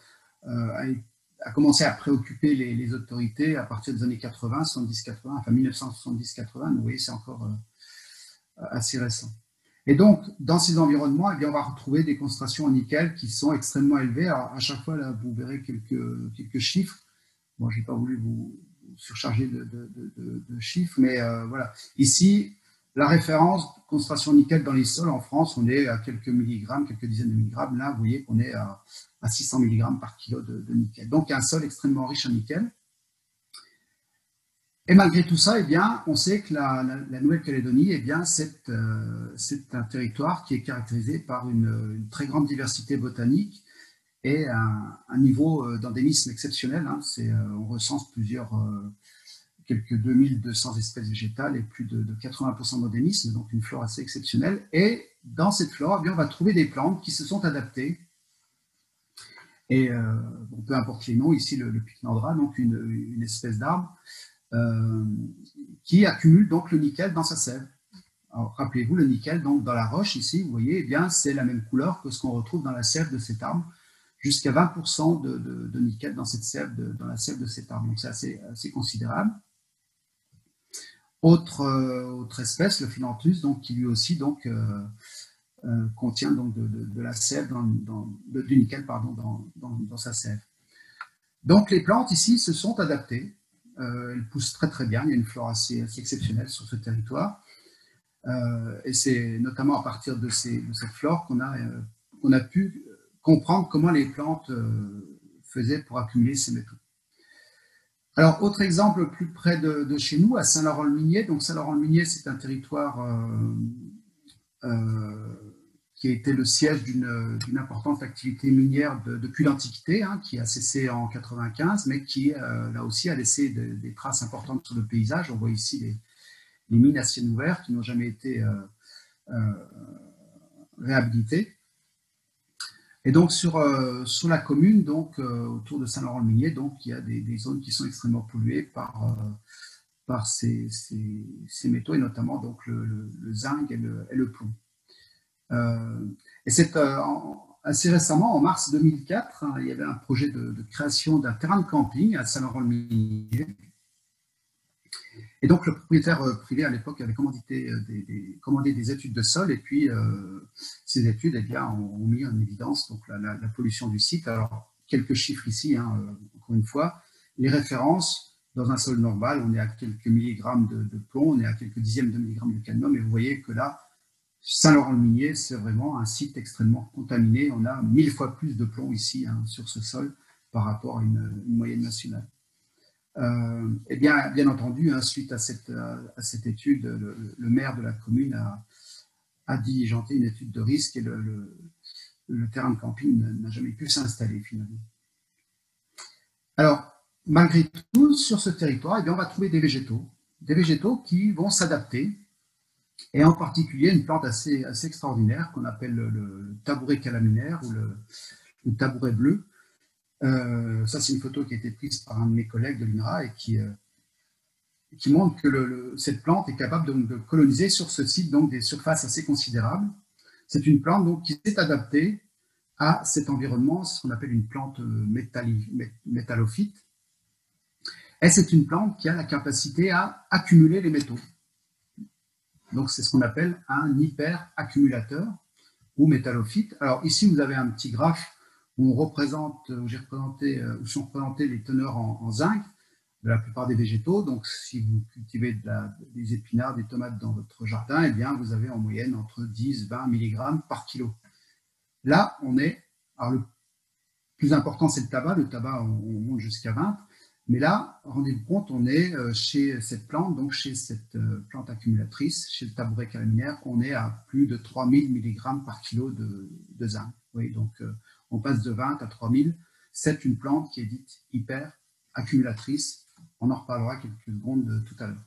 a commencé à préoccuper les autorités à partir des années 80, 70-80, enfin 1970-80, vous voyez, c'est encore assez récent. Et donc, dans ces environnements, eh bien, on va retrouver des concentrations en nickel qui sont extrêmement élevées. Alors, à chaque fois, là, vous verrez quelques chiffres. Bon, je n'ai pas voulu vous surcharger de chiffres, mais voilà. Ici, la référence, concentration nickel dans les sols en France, on est à quelques milligrammes, quelques dizaines de milligrammes. Là, vous voyez qu'on est à 600 mg par kilo de nickel. Donc, un sol extrêmement riche en nickel. Et malgré tout ça, eh bien, on sait que la Nouvelle-Calédonie, eh bien, c'est un territoire qui est caractérisé par une très grande diversité botanique et un niveau d'endémisme exceptionnel. Hein. On recense quelques 2200 espèces végétales et plus de 80% d'endémisme, donc une flore assez exceptionnelle. Et dans cette flore, eh bien, on va trouver des plantes qui se sont adaptées. Et bon, peu importe les noms, ici le pycnandra, donc une espèce d'arbre, qui accumule donc le nickel dans sa sève. Rappelez-vous, le nickel donc dans la roche ici, vous voyez, eh bien c'est la même couleur que ce qu'on retrouve dans la sève de cet arbre, jusqu'à 20% de nickel dans cette sève, dans la sève de cet arbre. Donc c'est assez considérable. Autre espèce, le Phyllanthus, donc qui lui aussi donc contient donc de la sève du nickel pardon dans sa sève. Donc les plantes ici se sont adaptées. Elles poussent très très bien, il y a une flore assez exceptionnelle sur ce territoire. Et c'est notamment à partir de cette flore qu'on a pu comprendre comment les plantes faisaient pour accumuler ces métaux. Alors, autre exemple plus près de chez nous, à Saint-Laurent-le-Minier. Donc Saint-Laurent-le-Minier, c'est un territoire qui a été le siège d'une importante activité minière depuis l'Antiquité, hein, qui a cessé en 95, mais qui, là aussi, a laissé des traces importantes sur le paysage. On voit ici les mines à ciel ouvert qui n'ont jamais été réhabilitées. Et donc, sur la commune, donc, autour de Saint-Laurent-le-Minier, donc, il y a des zones qui sont extrêmement polluées par ces métaux, et notamment donc, le zinc et le plomb. Et c'est assez récemment, en mars 2004, hein, il y avait un projet de création d'un terrain de camping à Saint-Laurent-le-Minier. Et donc le propriétaire privé à l'époque avait commandé des études de sol, et puis ces études eh bien, ont mis en évidence donc, la pollution du site. Alors quelques chiffres ici, hein, encore une fois, les références. Dans un sol normal, on est à quelques milligrammes de plomb, on est à quelques dixièmes de milligrammes de cadmium, et vous voyez que là, Saint-Laurent-le-Minier, c'est vraiment un site extrêmement contaminé. On a 1000 fois plus de plomb ici, hein, sur ce sol par rapport à une moyenne nationale. Et bien entendu, hein, suite à cette étude, le maire de la commune a diligenté une étude de risque, et le terrain de camping n'a jamais pu s'installer finalement. Alors, malgré tout, sur ce territoire, eh bien, on va trouver des végétaux qui vont s'adapter, et en particulier une plante assez extraordinaire qu'on appelle le tabouret calaminaire ou le tabouret bleu. Ça, c'est une photo qui a été prise par un de mes collègues de l'INRA et qui montre que cette plante est capable de coloniser sur ce site donc, des surfaces assez considérables. C'est une plante donc, qui s'est adaptée à cet environnement, ce qu'on appelle une plante métallophyte. Et c'est une plante qui a la capacité à accumuler les métaux. Donc c'est ce qu'on appelle un hyperaccumulateur ou métallophyte. Alors ici, vous avez un petit graphe où où sont représentés les teneurs en zinc de la plupart des végétaux. Donc si vous cultivez des épinards, des tomates dans votre jardin, eh bien vous avez en moyenne entre 10 et 20 mg par kilo. Là, on est, alors le plus important c'est le tabac on monte jusqu'à 20, mais là, rendez-vous compte, on est chez cette plante, donc chez cette plante accumulatrice, chez le tabouret calaminaire, on est à plus de 3000 mg par kilo de zinc. Oui, donc on passe de 20 à 3000, c'est une plante qui est dite hyper accumulatrice, on en reparlera quelques secondes tout à l'heure.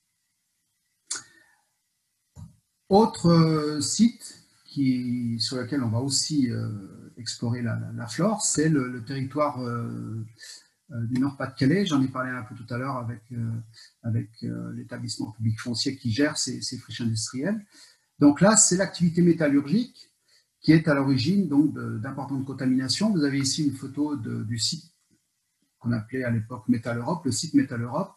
Autre site sur lequel on va aussi explorer la flore, c'est le territoire du Nord-Pas-de-Calais. J'en ai parlé un peu tout à l'heure avec l'établissement public foncier qui gère ces friches industrielles. Donc là, c'est l'activité métallurgique qui est à l'origine d'importantes contaminations. Vous avez ici une photo du site qu'on appelait à l'époque Métal Europe, le site Métal Europe.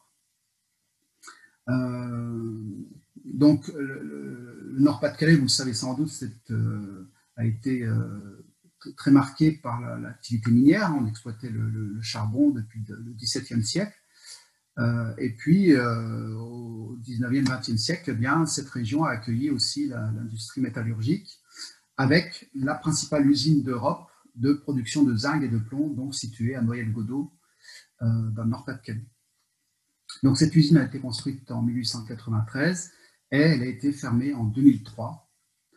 Donc, le Nord-Pas-de-Calais, vous le savez sans doute, a été très marqué par l'activité minière. On exploitait le charbon depuis le XVIIe siècle. Et puis, au XIXe, XXe siècle, eh bien, cette région a accueilli aussi l'industrie métallurgique avec la principale usine d'Europe de production de zinc et de plomb, donc située à Noyelles-Godault, dans le Nord-Pas-de-Calais. Donc cette usine a été construite en 1893 et elle a été fermée en 2003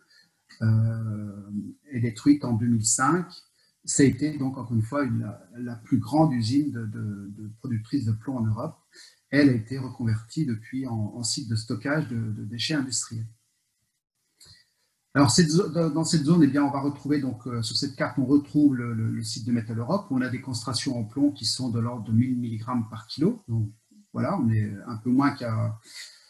et détruite en 2005. Ça a été donc encore une fois la plus grande usine de productrice de plomb en Europe. Elle a été reconvertie depuis en site de stockage de déchets industriels. Alors dans cette zone, eh bien, on va retrouver donc sur cette carte, on retrouve le site de Métal Europe où on a des concentrations en plomb qui sont de l'ordre de 1000 mg par kilo. Donc, voilà, on est un peu moins qu'à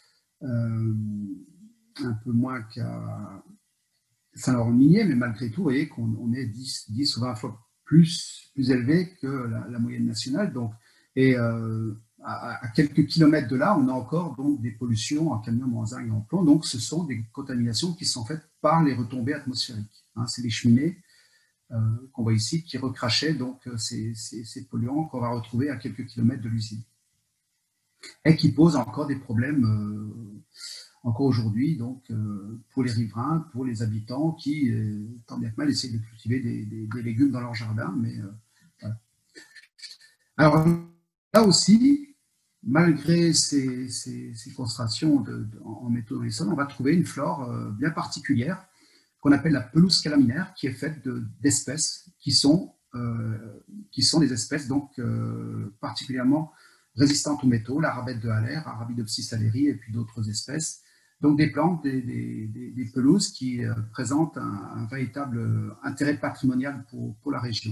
Saint-Laurent-de-Minier, mais malgré tout, vous voyez qu'on est 10 ou 20 fois plus élevé que la moyenne nationale. Donc, et à quelques kilomètres de là, on a encore donc, des pollutions en cadmium, en zinc et en plomb. Donc, ce sont des contaminations qui sont faites par les retombées atmosphériques. Hein, c'est les cheminées qu'on voit ici qui recrachaient donc, ces polluants qu'on va retrouver à quelques kilomètres de l'usine. Et qui posent encore des problèmes encore aujourd'hui donc pour les riverains, pour les habitants qui, tant bien que mal, essaient de cultiver des légumes dans leur jardin. Mais, voilà. Alors là aussi, malgré ces concentrations en métaux dans les sols, on va trouver une flore bien particulière qu'on appelle la pelouse calaminaire, qui est faite d'espèces qui sont des espèces donc particulièrement résistantes aux métaux, la rabette de Haller, Arabidopsis halleri et puis d'autres espèces. Donc des plantes, des pelouses qui présentent un véritable intérêt patrimonial pour la région.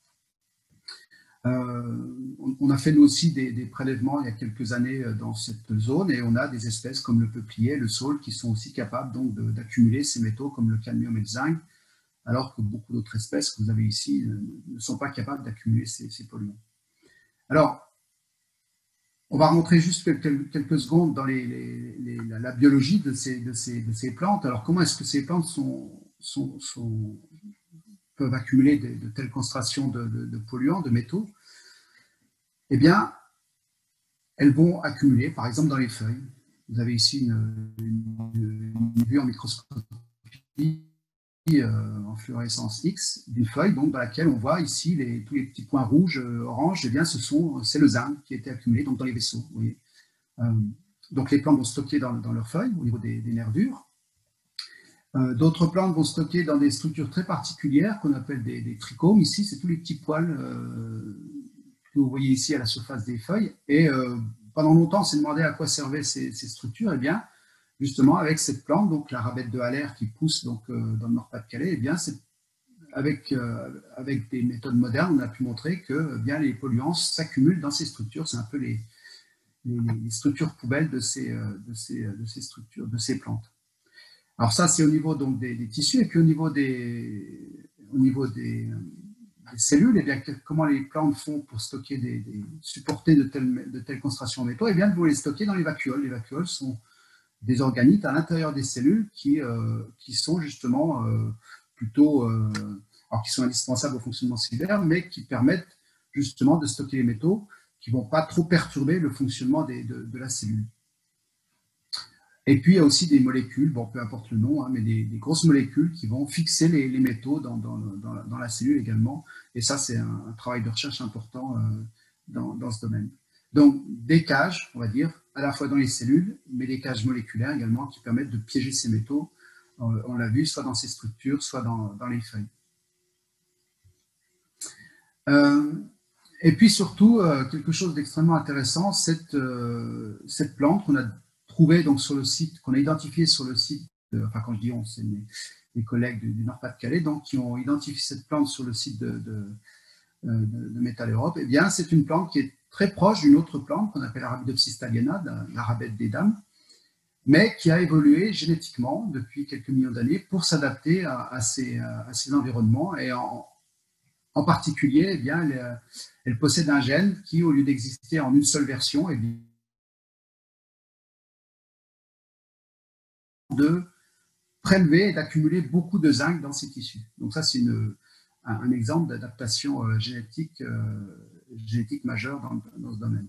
On a fait nous aussi des prélèvements il y a quelques années dans cette zone et on a des espèces comme le peuplier, le saule qui sont aussi capables donc d'accumuler ces métaux comme le cadmium et le zinc, alors que beaucoup d'autres espèces que vous avez ici ne sont pas capables d'accumuler ces polluants. Alors, on va rentrer juste quelques secondes dans la biologie de ces plantes. Alors, comment est-ce que ces plantes peuvent accumuler de telles concentrations de polluants, de métaux? Eh bien, elles vont accumuler, par exemple, dans les feuilles. Vous avez ici une vue en microscopie en fluorescence X d'une feuille, donc dans laquelle on voit ici tous les petits points rouges, oranges. Eh bien, c'est le zinc qui a été accumulé donc, dans les vaisseaux. Vous voyez. Donc, les plantes vont stocker dans leurs feuilles au niveau des nervures. D'autres plantes vont stocker dans des structures très particulières qu'on appelle des trichomes. Ici, c'est tous les petits poils que vous voyez ici à la surface des feuilles. Et pendant longtemps, on s'est demandé à quoi servaient ces structures. Eh bien, justement, avec cette plante, donc la rabette de Haller qui pousse donc, dans le Nord-Pas-de-Calais, eh bien, avec des méthodes modernes, on a pu montrer que bien, les polluants s'accumulent dans ces structures. C'est un peu les structures poubelles de ces structures, de ces plantes. Alors ça, c'est au niveau donc, des tissus, et puis au niveau au niveau des cellules, et bien, comment les plantes font pour stocker supporter de telles concentrations en métaux, et bien, elles vont les stocker dans les vacuoles. Les vacuoles sont des organites à l'intérieur des cellules qui sont justement plutôt, alors qui sont indispensables au fonctionnement cellulaire, mais qui permettent justement de stocker les métaux qui ne vont pas trop perturber le fonctionnement de la cellule. Et puis, il y a aussi des molécules, bon, peu importe le nom, hein, mais des grosses molécules qui vont fixer les métaux dans la cellule également. Et ça, c'est un travail de recherche important dans ce domaine. Donc, des cages, on va dire, à la fois dans les cellules, mais des cages moléculaires également qui permettent de piéger ces métaux, on l'a vu, soit dans ces structures, soit dans les feuilles. Et puis surtout, quelque chose d'extrêmement intéressant, cette plante qu'on a trouvée donc sur le site, qu'on a identifiée sur le site, enfin quand je dis on, c'est mes collègues du Nord-Pas-de-Calais, donc qui ont identifié cette plante sur le site de Metal Europe. Eh bien, c'est une plante qui est très proche d'une autre plante qu'on appelle Arabidopsis thaliana, l'arabette des dames, mais qui a évolué génétiquement depuis quelques millions d'années pour s'adapter à ces environnements. Et en particulier, eh bien, elle possède un gène qui, au lieu d'exister en une seule version, eh bien, de prélever et d'accumuler beaucoup de zinc dans ses tissus. Donc ça, c'est un exemple d'adaptation génétique majeure dans ce domaine.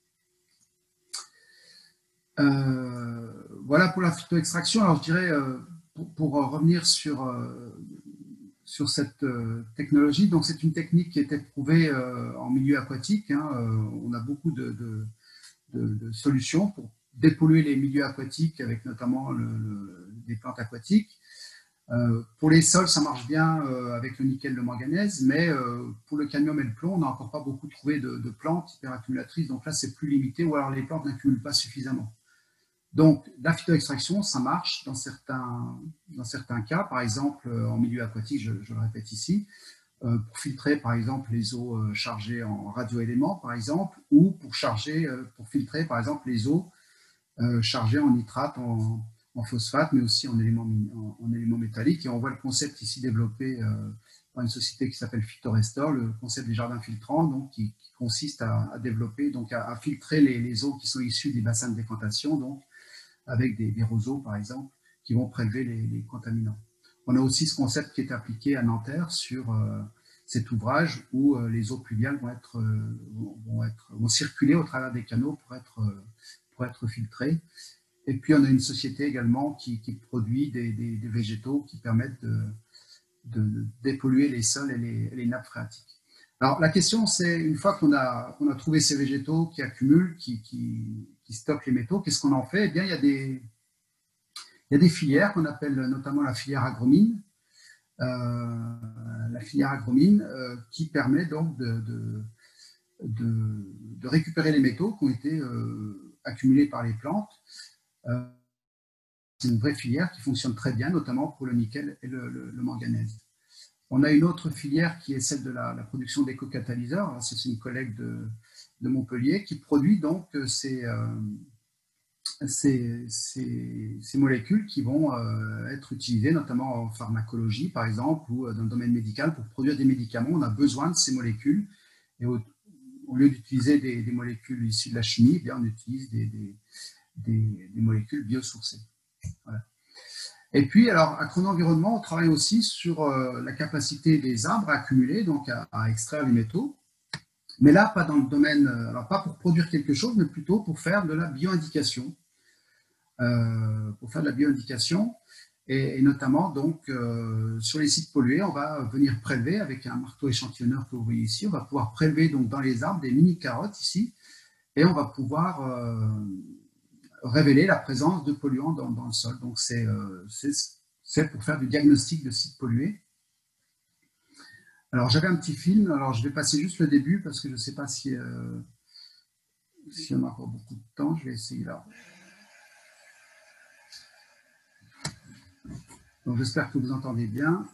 Voilà pour la phytoextraction. Alors je dirais, pour revenir sur cette technologie, donc c'est une technique qui est éprouvée en milieu aquatique. Hein, on a beaucoup de solutions pour dépolluer les milieux aquatiques avec notamment des plantes aquatiques. Pour les sols, ça marche bien avec le nickel, le manganèse, mais pour le cadmium et le plomb, on n'a encore pas beaucoup trouvé de plantes hyperaccumulatrices, donc là c'est plus limité, ou alors les plantes n'accumulent pas suffisamment. Donc la phytoextraction, ça marche dans certains cas, par exemple en milieu aquatique, je le répète ici, pour filtrer par exemple les eaux chargées en radioéléments, par exemple, ou pour filtrer par exemple les eaux chargées en nitrate, en phosphate, mais aussi en éléments métalliques. Et on voit le concept ici développé par une société qui s'appelle Phytorestore, le concept des jardins filtrants, donc, qui consiste à développer, donc à filtrer les eaux qui sont issues des bassins de décantation, donc avec des roseaux, par exemple, qui vont prélever les contaminants. On a aussi ce concept qui est appliqué à Nanterre sur cet ouvrage où les eaux pluviales vont circuler au travers des canaux pour être filtrées. Et puis, on a une société également qui produit des végétaux qui permettent de dépolluer les sols et les nappes phréatiques. Alors, la question, c'est, une fois qu'on a trouvé ces végétaux qui accumulent, qui stockent les métaux, qu'est-ce qu'on en fait? Eh bien, il y a des filières qu'on appelle notamment la filière agromine. Qui permet donc de récupérer les métaux qui ont été accumulés par les plantes. C'est une vraie filière qui fonctionne très bien, notamment pour le nickel et le manganèse. On a une autre filière qui est celle de la production d'éco-catalyseurs. C'est une collègue de Montpellier qui produit donc ces molécules qui vont être utilisées notamment en pharmacologie, par exemple, ou dans le domaine médical. Pour produire des médicaments, on a besoin de ces molécules. Et au lieu d'utiliser des molécules issues de la chimie, eh bien, on utilise des molécules biosourcées. Voilà. Et puis, alors, à Chrono-Environnement, on travaille aussi sur la capacité des arbres à accumuler, donc à extraire les métaux. Mais là, pas dans le domaine, alors pas pour produire quelque chose, mais plutôt pour faire de la bioindication. Et notamment donc sur les sites pollués, on va venir prélever avec un marteau échantillonneur que vous voyez ici, on va pouvoir prélever donc dans les arbres des mini carottes ici, et on va pouvoir révéler la présence de polluants dans le sol. Donc c'est pour faire du diagnostic de sites pollués. Alors j'avais un petit film, alors je vais passer juste le début parce que je ne sais pas si on a encore beaucoup de temps, je vais essayer là. Donc j'espère que vous entendez bien.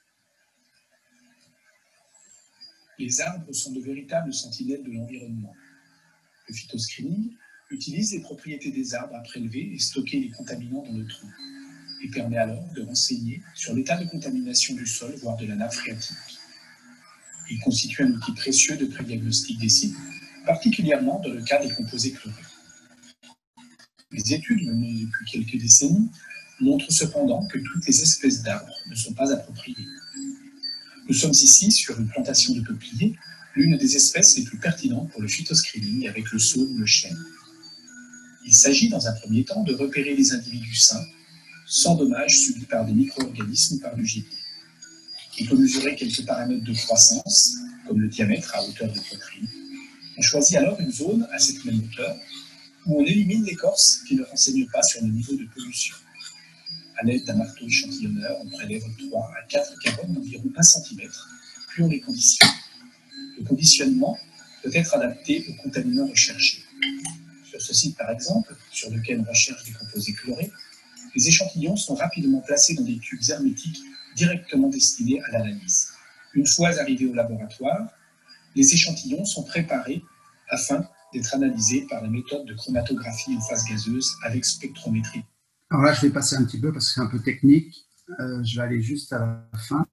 Les arbres sont de véritables sentinelles de l'environnement. Le phytoscreening utilise les propriétés des arbres à prélever et stocker les contaminants dans le tronc. et permet alors de renseigner sur l'état de contamination du sol, voire de la nappe phréatique. Il constitue un outil précieux de prédiagnostic des sites, particulièrement dans le cas des composés chlorés. Les études menées depuis quelques décennies montrent cependant que toutes les espèces d'arbres ne sont pas appropriées. Nous sommes ici sur une plantation de peupliers, l'une des espèces les plus pertinentes pour le phytoscreening avec le saule ou le chêne. Il s'agit dans un premier temps de repérer les individus sains, sans dommages subis par des micro-organismes ou par du gibier. On peut mesurer quelques paramètres de croissance, comme le diamètre à hauteur de poitrine. On choisit alors une zone à cette même hauteur, où on élimine l'écorce qui ne renseigne pas sur le niveau de pollution. À l'aide d'un marteau échantillonneur, on prélève 3 à 4 carènes d'environ 1 cm, puis on les conditionne. Le conditionnement peut être adapté aux contaminants recherchés. Sur ce site, par exemple, sur lequel on recherche des composés chlorés, les échantillons sont rapidement placés dans des tubes hermétiques directement destinés à l'analyse. Une fois arrivés au laboratoire, les échantillons sont préparés afin d'être analysés par la méthode de chromatographie en phase gazeuse avec spectrométrie. Alors là, je vais passer un petit peu parce que c'est un peu technique. Je vais aller juste à la fin.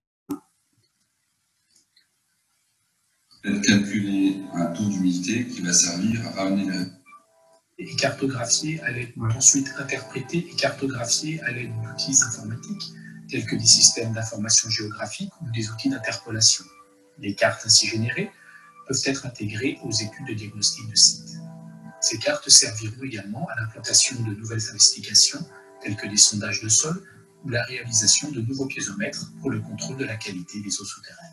Calculer un taux d'humidité qui va servir à ramener la... Et cartographier à l'aide, ensuite interpréter et cartographier à l'aide d'outils informatiques tels que des systèmes d'information géographique ou des outils d'interpolation. Les cartes ainsi générées peuvent être intégrées aux études de diagnostic de site. Ces cartes serviront également à l'implantation de nouvelles investigations telles que des sondages de sol ou la réalisation de nouveaux piézomètres pour le contrôle de la qualité des eaux souterraines.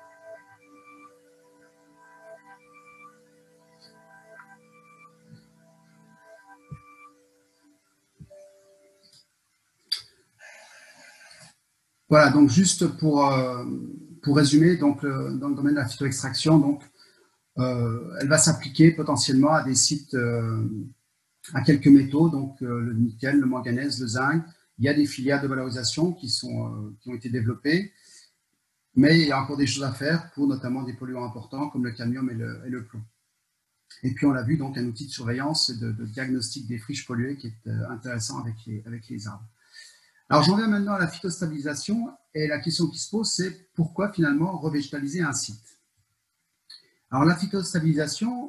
Voilà, donc juste pour résumer, donc, dans le domaine de la phytoextraction, donc, elle va s'appliquer potentiellement à des sites, à quelques métaux, donc le nickel, le manganèse, le zinc. Il y a des filières de valorisation qui ont été développées, mais il y a encore des choses à faire pour notamment des polluants importants comme le cadmium et le plomb. Et puis on l'a vu, donc un outil de surveillance et de diagnostic des friches polluées qui est intéressant avec les arbres. Alors j'en viens maintenant à la phytostabilisation et la question qui se pose, c'est pourquoi finalement revégétaliser un site? Alors la phytostabilisation,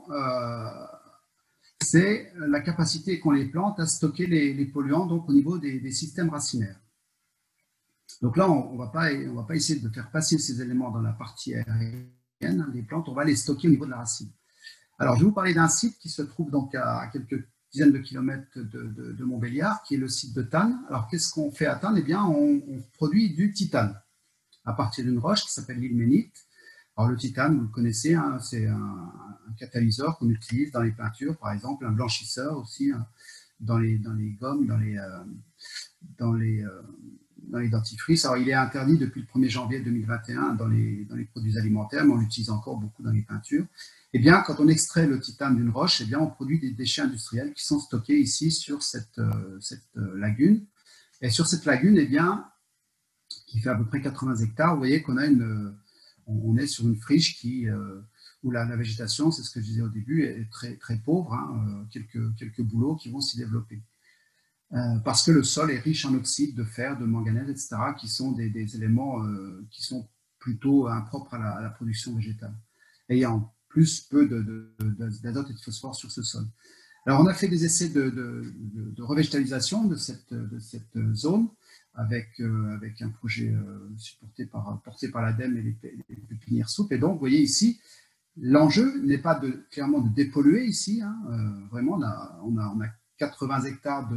c'est la capacité qu'ont les plantes à stocker les polluants donc, au niveau des systèmes racinaires. Donc là, on va pas essayer de faire passer ces éléments dans la partie aérienne des plantes, on va les stocker au niveau de la racine. Alors je vais vous parler d'un site qui se trouve donc à quelques dizaines de kilomètres de Montbéliard, qui est le site de Thann. Alors qu'est-ce qu'on fait à Thann? Eh bien, on produit du titane à partir d'une roche qui s'appelle l'ilménite. Alors le titane, vous le connaissez, hein, c'est un catalyseur qu'on utilise dans les peintures, par exemple, un blanchisseur aussi, hein, dans les gommes, dans les dentifrices. Alors il est interdit depuis le 1er janvier 2021 dans les produits alimentaires, mais on l'utilise encore beaucoup dans les peintures. Eh bien, quand on extrait le titane d'une roche, eh bien, on produit des déchets industriels qui sont stockés ici sur cette lagune. Et sur cette lagune, eh bien, qui fait à peu près 80 hectares, vous voyez qu'on a on est sur une friche où la végétation, c'est ce que je disais au début, est très, très pauvre, hein, quelques bouleaux qui vont s'y développer. Parce que le sol est riche en oxyde de fer, de manganèse, etc., qui sont des éléments qui sont plutôt impropres à la production végétale. Et il y a en plus peu d'azote et de phosphore sur ce sol. Alors, on a fait des essais de revégétalisation de cette zone avec un projet porté par l'ADEME et les pépinières soupes. Et donc, vous voyez ici, l'enjeu n'est pas clairement de dépolluer ici. Hein, vraiment, on a 80 hectares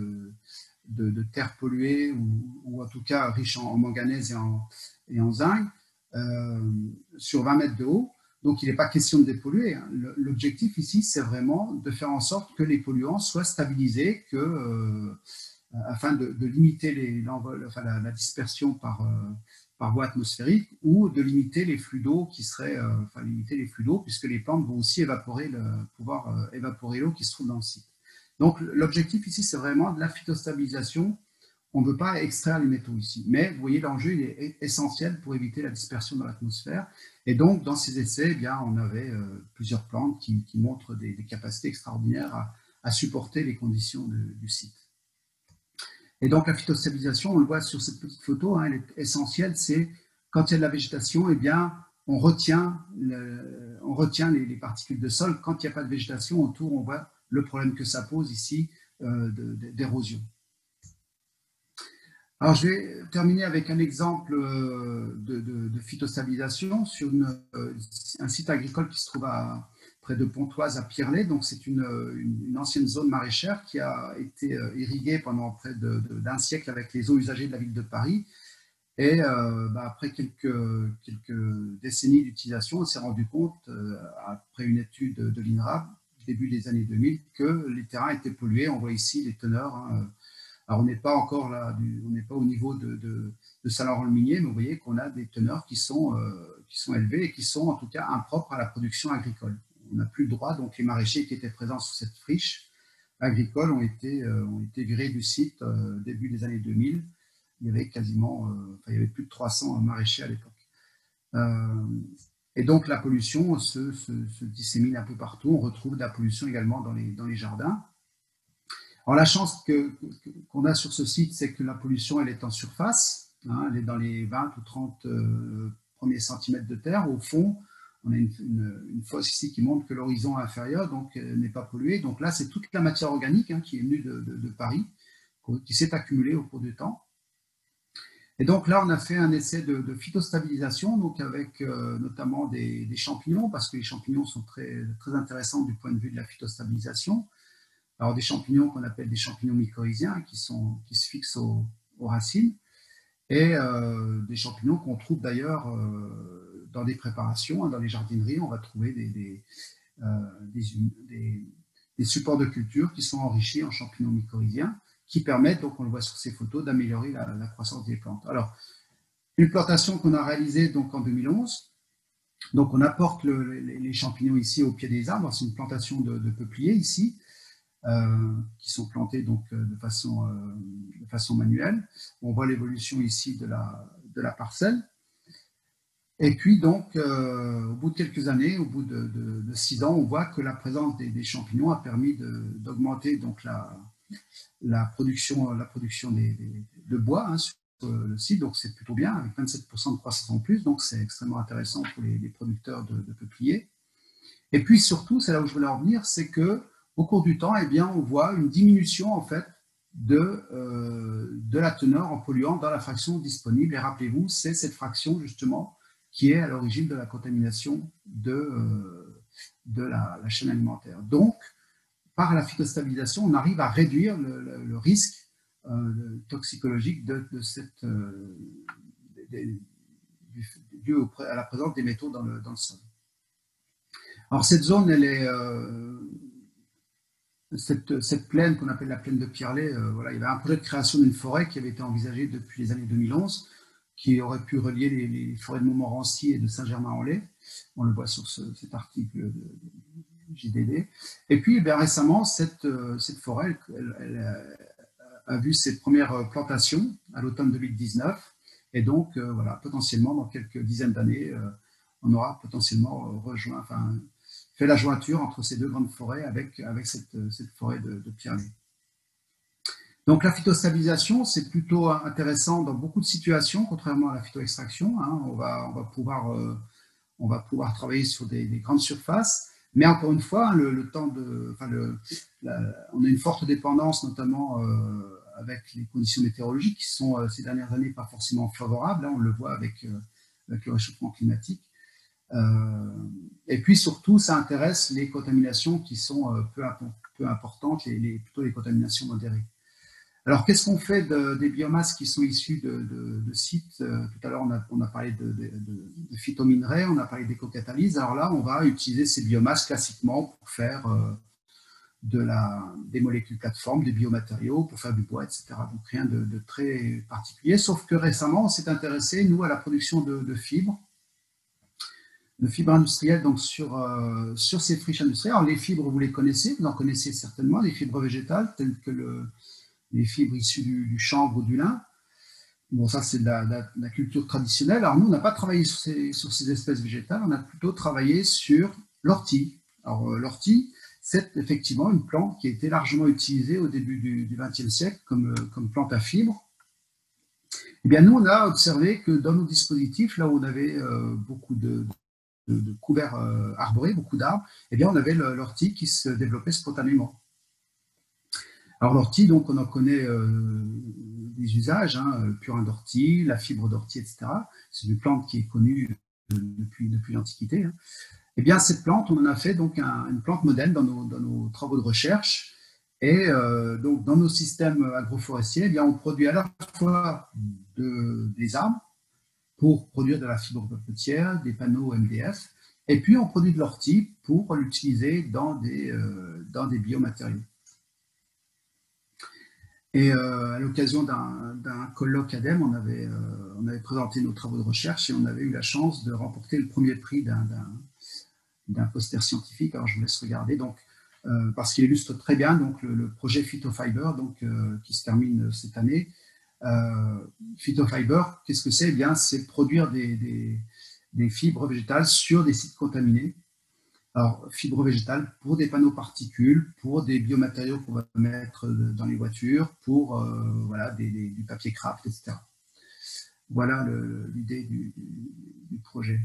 de terres polluées ou en tout cas riches en manganèse et en zinc sur 20 mètres de haut. Donc, il n'est pas question de dépolluer. Hein. L'objectif ici, c'est vraiment de faire en sorte que les polluants soient stabilisés, afin de limiter la dispersion par voie atmosphérique ou de limiter les flux d'eau puisque les plantes vont aussi pouvoir évaporer l'eau qui se trouve dans le site. Donc, l'objectif ici, c'est vraiment de la phytostabilisation. On ne veut pas extraire les métaux ici. Mais vous voyez, l'enjeu il est essentiel pour éviter la dispersion dans l'atmosphère. Et donc, dans ces essais, eh bien, on avait plusieurs plantes qui montrent des capacités extraordinaires à supporter les conditions du site. Et donc la phytostabilisation, on le voit sur cette petite photo, hein, elle est essentielle, c'est quand il y a de la végétation, eh bien, on retient les particules de sol. Quand il n'y a pas de végétation autour, on voit le problème que ça pose ici d'érosion. Alors, je vais terminer avec un exemple de phytostabilisation sur un site agricole qui se trouve près de Pontoise, à Pierrelet. Donc, c'est une ancienne zone maraîchère qui a été irriguée pendant près d'un siècle avec les eaux usagées de la ville de Paris. Et après quelques décennies d'utilisation, on s'est rendu compte, après une étude de l'INRAE, début des années 2000, que les terrains étaient pollués. On voit ici les teneurs. Hein. Alors, on n'est pas encore là, on n'est pas au niveau de Saint-Laurent-le-Minier, mais vous voyez qu'on a des teneurs qui sont élevées et qui sont en tout cas impropres à la production agricole. On n'a plus le droit, donc les maraîchers qui étaient présents sur cette friche agricole ont été virés du site début des années 2000. Il y avait il y avait plus de 300 maraîchers à l'époque. Et donc la pollution se dissémine un peu partout. On retrouve de la pollution également dans les jardins. Alors la chance qu'on a sur ce site, c'est que la pollution, elle est en surface, hein, elle est dans les 20 ou 30 premiers centimètres de terre. Au fond, on a une fosse ici qui montre que l'horizon inférieur n'est pas pollué. Donc là, c'est toute la matière organique, hein, qui est venue de Paris, qui s'est accumulée au cours du temps. Et donc là, on a fait un essai de phytostabilisation, donc avec notamment des champignons, parce que les champignons sont très, très intéressants du point de vue de la phytostabilisation. Alors des champignons qu'on appelle des champignons mycorhiziens qui se fixent aux racines, et des champignons qu'on trouve d'ailleurs dans des préparations, hein, dans les jardineries. On va trouver des supports de culture qui sont enrichis en champignons mycorhiziens, qui permettent, donc on le voit sur ces photos, d'améliorer la croissance des plantes. Alors, une plantation qu'on a réalisée donc en 2011, donc on apporte les champignons ici au pied des arbres. C'est une plantation de peupliers ici, qui sont plantés donc de façon manuelle. On voit l'évolution ici de la parcelle. Et puis donc, au bout de quelques années, au bout de 6 ans, on voit que la présence des champignons a permis d'augmenter donc la production de bois, hein, sur le site. Donc c'est plutôt bien, avec 27% de croissance en plus. Donc c'est extrêmement intéressant pour les producteurs de peupliers. Et puis surtout, c'est là où je voulais en venir, c'est que au cours du temps, eh bien, on voit une diminution en fait de la teneur en polluants dans la fraction disponible. Et rappelez-vous, c'est cette fraction justement qui est à l'origine de la contamination de la chaîne alimentaire. Donc, par la phytostabilisation, on arrive à réduire le risque toxicologique dû à la présence des métaux dans le sol. Alors cette zone, elle est cette plaine qu'on appelle la plaine de Pierrelet, voilà, il y avait un projet de création d'une forêt qui avait été envisagé depuis les années 2011, qui aurait pu relier les forêts de Montmorency et de Saint-Germain-en-Laye. On le voit sur cet article de JDD. Et puis, bien, récemment, cette forêt, elle a vu ses premières plantations à l'automne 2019. Et donc, voilà, potentiellement, dans quelques dizaines d'années, on aura potentiellement fait la jointure entre ces deux grandes forêts avec cette forêt de Pierrelet. Donc la phytostabilisation, c'est plutôt intéressant dans beaucoup de situations, contrairement à la phytoextraction. Hein, on va pouvoir travailler sur des grandes surfaces, mais encore une fois, on a une forte dépendance, notamment avec les conditions météorologiques qui sont ces dernières années pas forcément favorables. Là, on le voit avec le réchauffement climatique. Et puis surtout, ça intéresse les contaminations qui sont peu importantes, plutôt les contaminations modérées. Alors, qu'est-ce qu'on fait des biomasses qui sont issues de sites? Tout à l'heure, on a parlé de phytominerais, on a parlé d'éco-catalyse. Alors là, on va utiliser ces biomasses classiquement pour faire des molécules plateformes, des biomatériaux, pour faire du bois, etc. Donc, rien de très particulier. Sauf que récemment, on s'est intéressé, nous, à la production de fibres industrielles, donc sur ces friches industrielles. Alors, les fibres, vous les connaissez, vous en connaissez certainement, les fibres végétales, telles que les fibres issues du chanvre ou du lin. Bon, ça, c'est de la culture traditionnelle. Alors, nous, on n'a pas travaillé sur ces espèces végétales, on a plutôt travaillé sur l'ortie. Alors, l'ortie, c'est effectivement une plante qui a été largement utilisée au début du XXe siècle comme plante à fibres. Eh bien, nous, on a observé que dans nos dispositifs, là où on avait beaucoup de couverts arborés, beaucoup d'arbres, eh bien, on avait l'ortie qui se développait spontanément. Alors, l'ortie, donc, on en connaît des usages, hein, purin d'ortie, la fibre d'ortie, etc. C'est une plante qui est connue depuis l'Antiquité. Hein. Eh bien, cette plante, on en a fait donc une plante modèle dans nos travaux de recherche. Et donc, dans nos systèmes agroforestiers, eh bien, on produit à la fois des arbres pour produire de la fibre papetière, des panneaux MDF, et puis on produit de l'ortie pour l'utiliser dans des biomatériaux. Et à l'occasion d'un colloque ADEME, on avait présenté nos travaux de recherche et on avait eu la chance de remporter le premier prix d'un poster scientifique. Alors, je vous laisse regarder. Donc, parce qu'il illustre très bien donc, le projet Phytofiber donc, qui se termine cette année. Phytofiber, qu'est-ce que c'est? Eh bien, c'est produire des fibres végétales sur des sites contaminés. Alors, fibres végétales pour des panneaux particules, pour des biomatériaux qu'on va mettre dans les voitures, pour voilà, du papier craft, etc. Voilà l'idée du projet.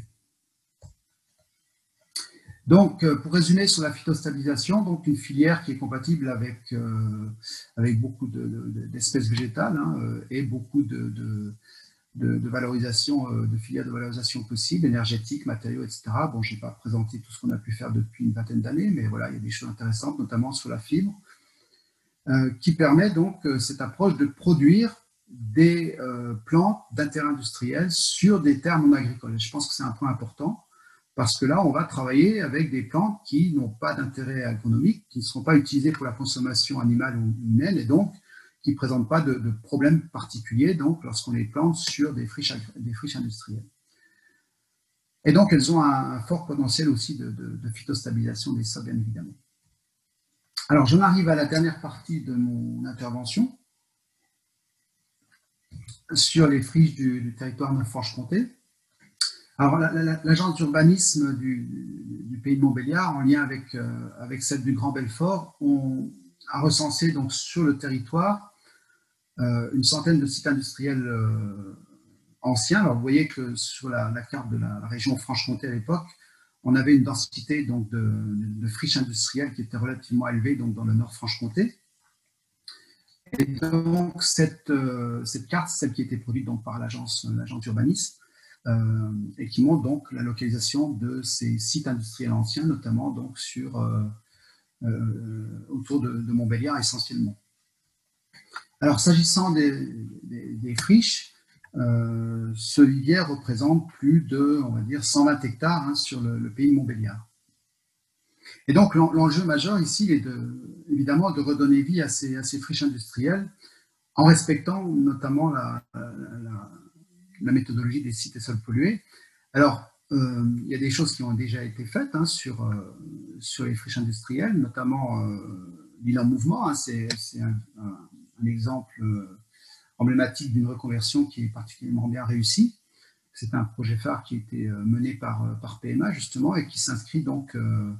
Donc, pour résumer sur la phytostabilisation, donc une filière qui est compatible avec beaucoup d'espèces végétales hein, et beaucoup de valorisation, de filières de valorisation possibles, énergétiques, matériaux, etc. Bon, je n'ai pas présenté tout ce qu'on a pu faire depuis une vingtaine d'années, mais voilà, il y a des choses intéressantes, notamment sur la fibre, qui permet donc cette approche de produire des plantes d'intérêt industriel sur des terres non agricoles. Et je pense que c'est un point important. Parce que là, on va travailler avec des plantes qui n'ont pas d'intérêt agronomique, qui ne seront pas utilisées pour la consommation animale ou humaine, et donc qui ne présentent pas de problème particulier lorsqu'on les plante sur des friches industrielles. Et donc, elles ont un fort potentiel aussi de phytostabilisation des sols, bien évidemment. Alors, j'en arrive à la dernière partie de mon intervention sur les friches du territoire de Franche-Comté. Alors, l'agence d'urbanisme du pays de Montbéliard, en lien avec celle du Grand Belfort, a recensé donc sur le territoire une centaine de sites industriels anciens. Alors, vous voyez que sur la carte de la région Franche-Comté à l'époque, on avait une densité donc, de friches industrielles qui était relativement élevée donc, dans le nord Franche-Comté. Et donc, cette carte, celle qui a été produite donc, par l'agence d'urbanisme, et qui montre donc la localisation de ces sites industriels anciens, notamment donc autour de Montbéliard essentiellement. Alors s'agissant des friches, ce vivier représente plus de, on va dire, 120 hectares hein, sur le pays de Montbéliard. Et donc l'enjeu majeur ici est évidemment de redonner vie à ces friches industrielles en respectant notamment la méthodologie des sites et sols pollués. Alors, il y a des choses qui ont déjà été faites hein, sur les friches industrielles, notamment l'île en mouvement. Hein, c'est un exemple emblématique d'une reconversion qui est particulièrement bien réussie. C'est un projet phare qui a été mené par PMA, justement, et qui s'inscrit donc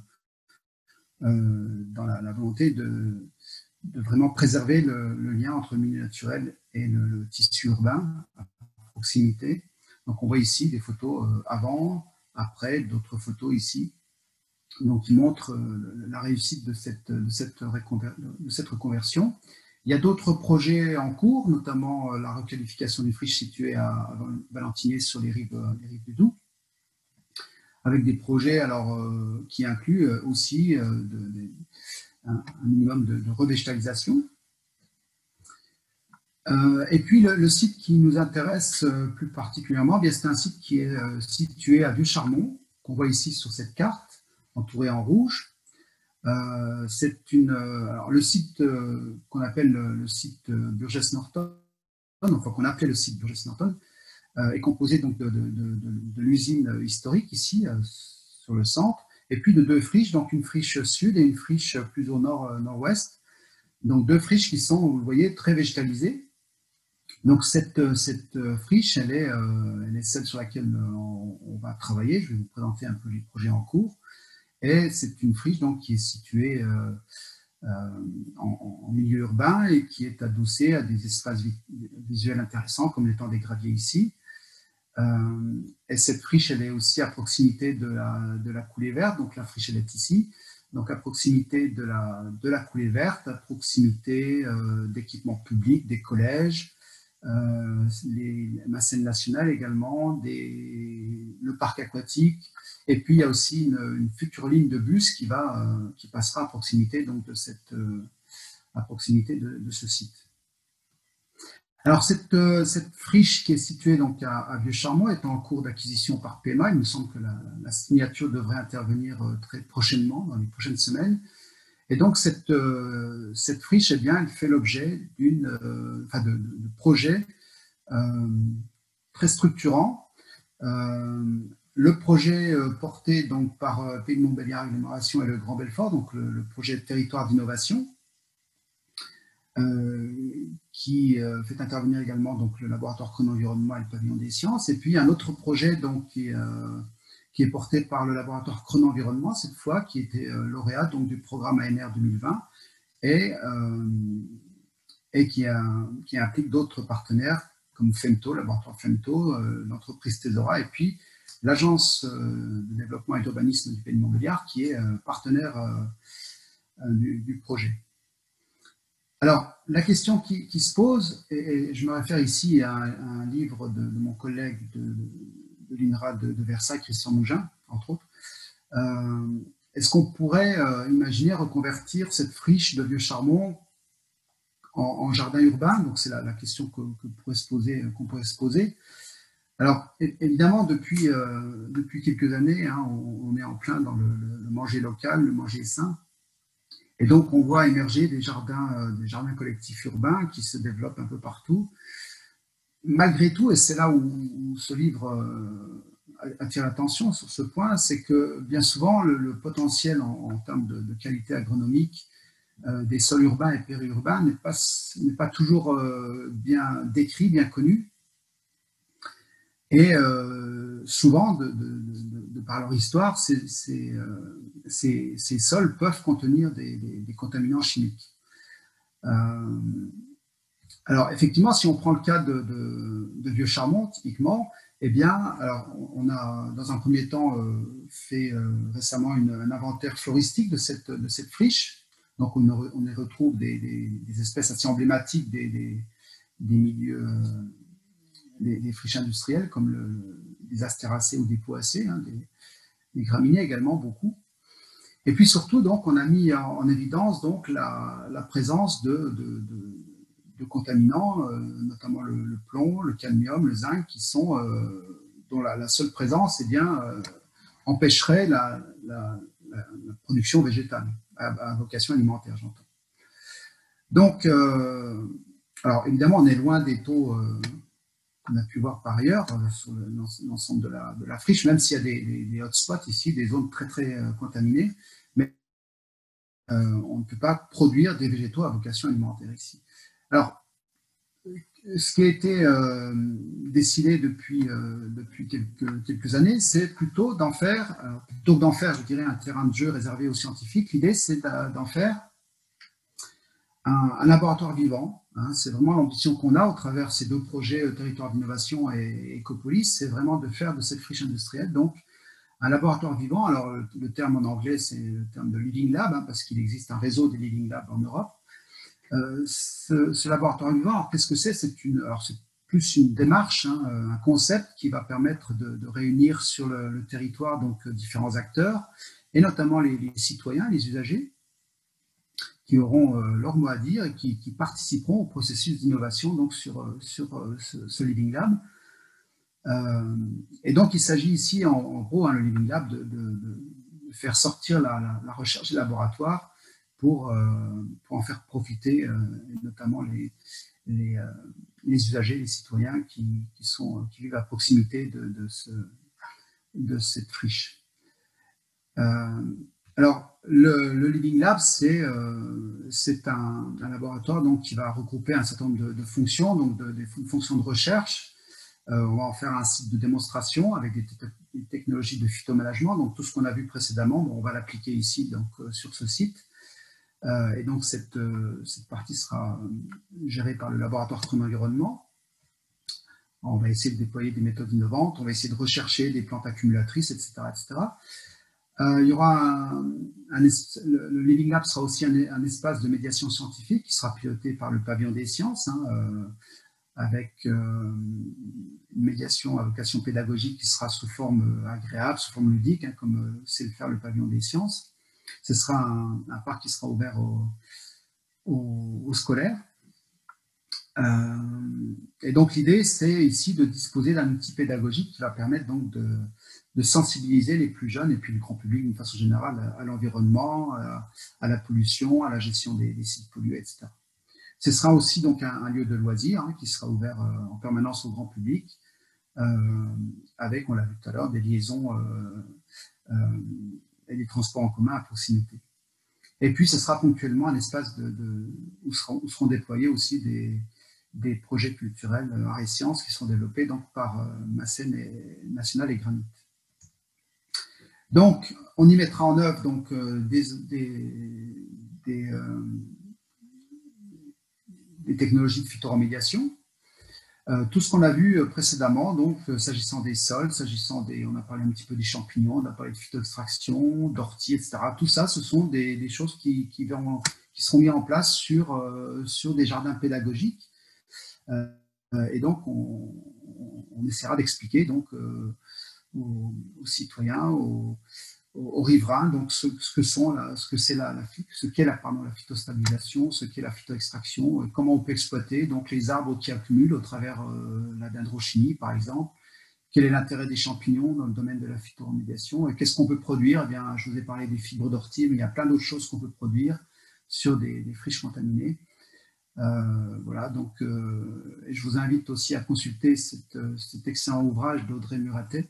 dans la volonté de vraiment préserver le lien entre le milieu naturel et le tissu urbain, proximité. Donc on voit ici des photos avant, après, d'autres photos ici, donc qui montrent la réussite de cette reconversion. Il y a d'autres projets en cours, notamment la requalification d'une friche située à Valentinier sur les rives du Doubs, avec des projets alors, qui incluent aussi un minimum de revégétalisation. Et puis le site qui nous intéresse plus particulièrement, c'est un site qui est situé à Vieux-Charmont, qu'on voit ici sur cette carte, entouré en rouge. Alors le site qu'on appelle le site Burgess-Norton, enfin qu'on appelait le site Burgess-Norton, est composé donc de l'usine historique ici, sur le centre, et puis de deux friches, donc une friche sud et une friche plus au nord-ouest. Donc deux friches qui sont, vous le voyez, très végétalisées. Donc cette friche, elle est celle sur laquelle on va travailler. Je vais vous présenter un peu les projets en cours. Et c'est une friche donc, qui est située en milieu urbain et qui est adossée à des espaces visuels intéressants comme l'étang des Graviers ici. Et cette friche, elle est aussi à proximité de la coulée verte, donc la friche, elle est ici, donc à proximité de la coulée verte, à proximité d'équipements publics, des collèges, la scène nationale également, le parc aquatique, et puis il y a aussi une future ligne de bus qui passera à proximité donc à proximité de ce site. Alors cette friche qui est située donc à Vieux-Charmont est en cours d'acquisition par PMA. Il me semble que la signature devrait intervenir très prochainement, dans les prochaines semaines. Et donc cette friche, eh bien, elle fait l'objet de projets très structurants. Le projet porté donc par Pays de Montbéliard Agglomération et le Grand Belfort, donc le projet territoire d'innovation, qui fait intervenir également donc, le laboratoire Chrono-Environnement et le pavillon des sciences. Et puis un autre projet donc, qui est porté par le laboratoire Chrono-Environnement, cette fois, qui était lauréat donc, du programme ANR 2020 et qui implique d'autres partenaires comme FEMTO, le laboratoire FEMTO, l'entreprise Tesora, et puis l'Agence de développement et d'urbanisme du Pays de Montbéliard, qui est partenaire du projet. Alors, la question qui se pose, et je me réfère ici à un livre de mon collègue de l'INRA de Versailles, Christian Mougin, entre autres, est-ce qu'on pourrait imaginer reconvertir cette friche de Vieux-Charmont en jardin urbain? Donc, c'est la question qu'on pourrait se poser. Alors, évidemment, depuis quelques années, hein, on est en plein dans le manger local, le manger sain. Et donc, on voit émerger des jardins collectifs urbains qui se développent un peu partout. Malgré tout, et c'est là où ce livre attire l'attention sur ce point, c'est que bien souvent, le potentiel en termes de qualité agronomique des sols urbains et périurbains n'est pas toujours bien décrit, bien connu. Et souvent, de par leur histoire, ces sols peuvent contenir des contaminants chimiques. Alors, effectivement, si on prend le cas de Vieux-Charmont, typiquement, eh bien, alors, on a, dans un premier temps, fait récemment un inventaire floristique de cette friche. Donc, on y retrouve des espèces assez emblématiques des milieux, des friches industrielles, comme des astéracées ou des poacées, hein, des graminées également, beaucoup. Et puis surtout, donc, on a mis en évidence donc, la présence de contaminants, notamment le plomb, le cadmium, le zinc, dont la seule présence eh bien, empêcherait la production végétale, à vocation alimentaire, j'entends. Donc, alors évidemment, on est loin des taux qu'on a pu voir par ailleurs sur l'ensemble de la friche, même s'il y a des hotspots ici, des zones très très contaminées, mais on ne peut pas produire des végétaux à vocation alimentaire ici. Alors, ce qui a été décidé depuis quelques années, c'est plutôt d'en faire, plutôt que d'en faire, je dirais, un terrain de jeu réservé aux scientifiques, l'idée c'est d'en faire un laboratoire vivant. Hein, c'est vraiment l'ambition qu'on a au travers ces deux projets, Territoire d'innovation et Ecopolis, c'est vraiment de faire de cette friche industrielle donc un laboratoire vivant. Alors le terme en anglais, c'est le terme de Living Lab, hein, parce qu'il existe un réseau des Living Labs en Europe. Ce laboratoire vivant, qu'est-ce que c'est? C'est plus une démarche, hein, un concept qui va permettre de réunir sur le territoire donc différents acteurs, et notamment les citoyens, les usagers, qui auront leur mot à dire et qui participeront au processus d'innovation donc sur ce Living Lab. Et donc, il s'agit ici, en gros, hein, le Living Lab, de faire sortir la recherche des laboratoires pour en faire profiter notamment les usagers, les citoyens qui vivent à proximité de cette friche. Alors, le Living Lab, c'est un laboratoire donc, qui va regrouper un certain nombre de fonctions, donc des fonctions de recherche. On va en faire un site de démonstration avec des technologies de phytomanagement. Donc tout ce qu'on a vu précédemment, on va l'appliquer ici donc, sur ce site. Et donc cette partie sera gérée par le laboratoire Climat-Environnement. On va essayer de déployer des méthodes innovantes, on va essayer de rechercher des plantes accumulatrices, etc. etc. Il y aura le Living Lab sera aussi un espace de médiation scientifique qui sera piloté par le pavillon des sciences, avec une médiation à vocation pédagogique qui sera sous forme agréable, sous forme ludique, comme sait le faire le pavillon des sciences. Ce sera un parc qui sera ouvert aux scolaires. Et donc l'idée, c'est ici de disposer d'un outil pédagogique qui va permettre donc de sensibiliser les plus jeunes et puis le grand public d'une façon générale à l'environnement, à la pollution, à la gestion des sites pollués, etc. Ce sera aussi donc un lieu de loisirs qui sera ouvert en permanence au grand public, avec, on l'a vu tout à l'heure, des liaisons et des transports en commun à proximité. Et puis, ce sera ponctuellement un espace où seront déployés aussi des projets culturels arts et sciences qui sont développés donc, par Massène National et Granit. Donc, on y mettra en œuvre donc, des technologies de phytoremédiation. Tout ce qu'on a vu précédemment, donc s'agissant des sols, on a parlé un petit peu des champignons, on a parlé de phytoextraction, d'orties, etc. Tout ça, ce sont des choses qui seront mises en place sur des jardins pédagogiques. Et donc, on essaiera d'expliquer donc aux citoyens, aux riverains, donc ce qu'est la phytostabilisation, ce qu'est la phytoextraction, comment on peut exploiter donc les arbres qui accumulent au travers la dendrochimie, par exemple. Quel est l'intérêt des champignons dans le domaine de la phytoremédiation et qu'est-ce qu'on peut produire? Eh bien, je vous ai parlé des fibres d'ortie, mais il y a plein d'autres choses qu'on peut produire sur des friches contaminées. Voilà, donc, et je vous invite aussi à consulter cet excellent ouvrage d'Audrey Muratet,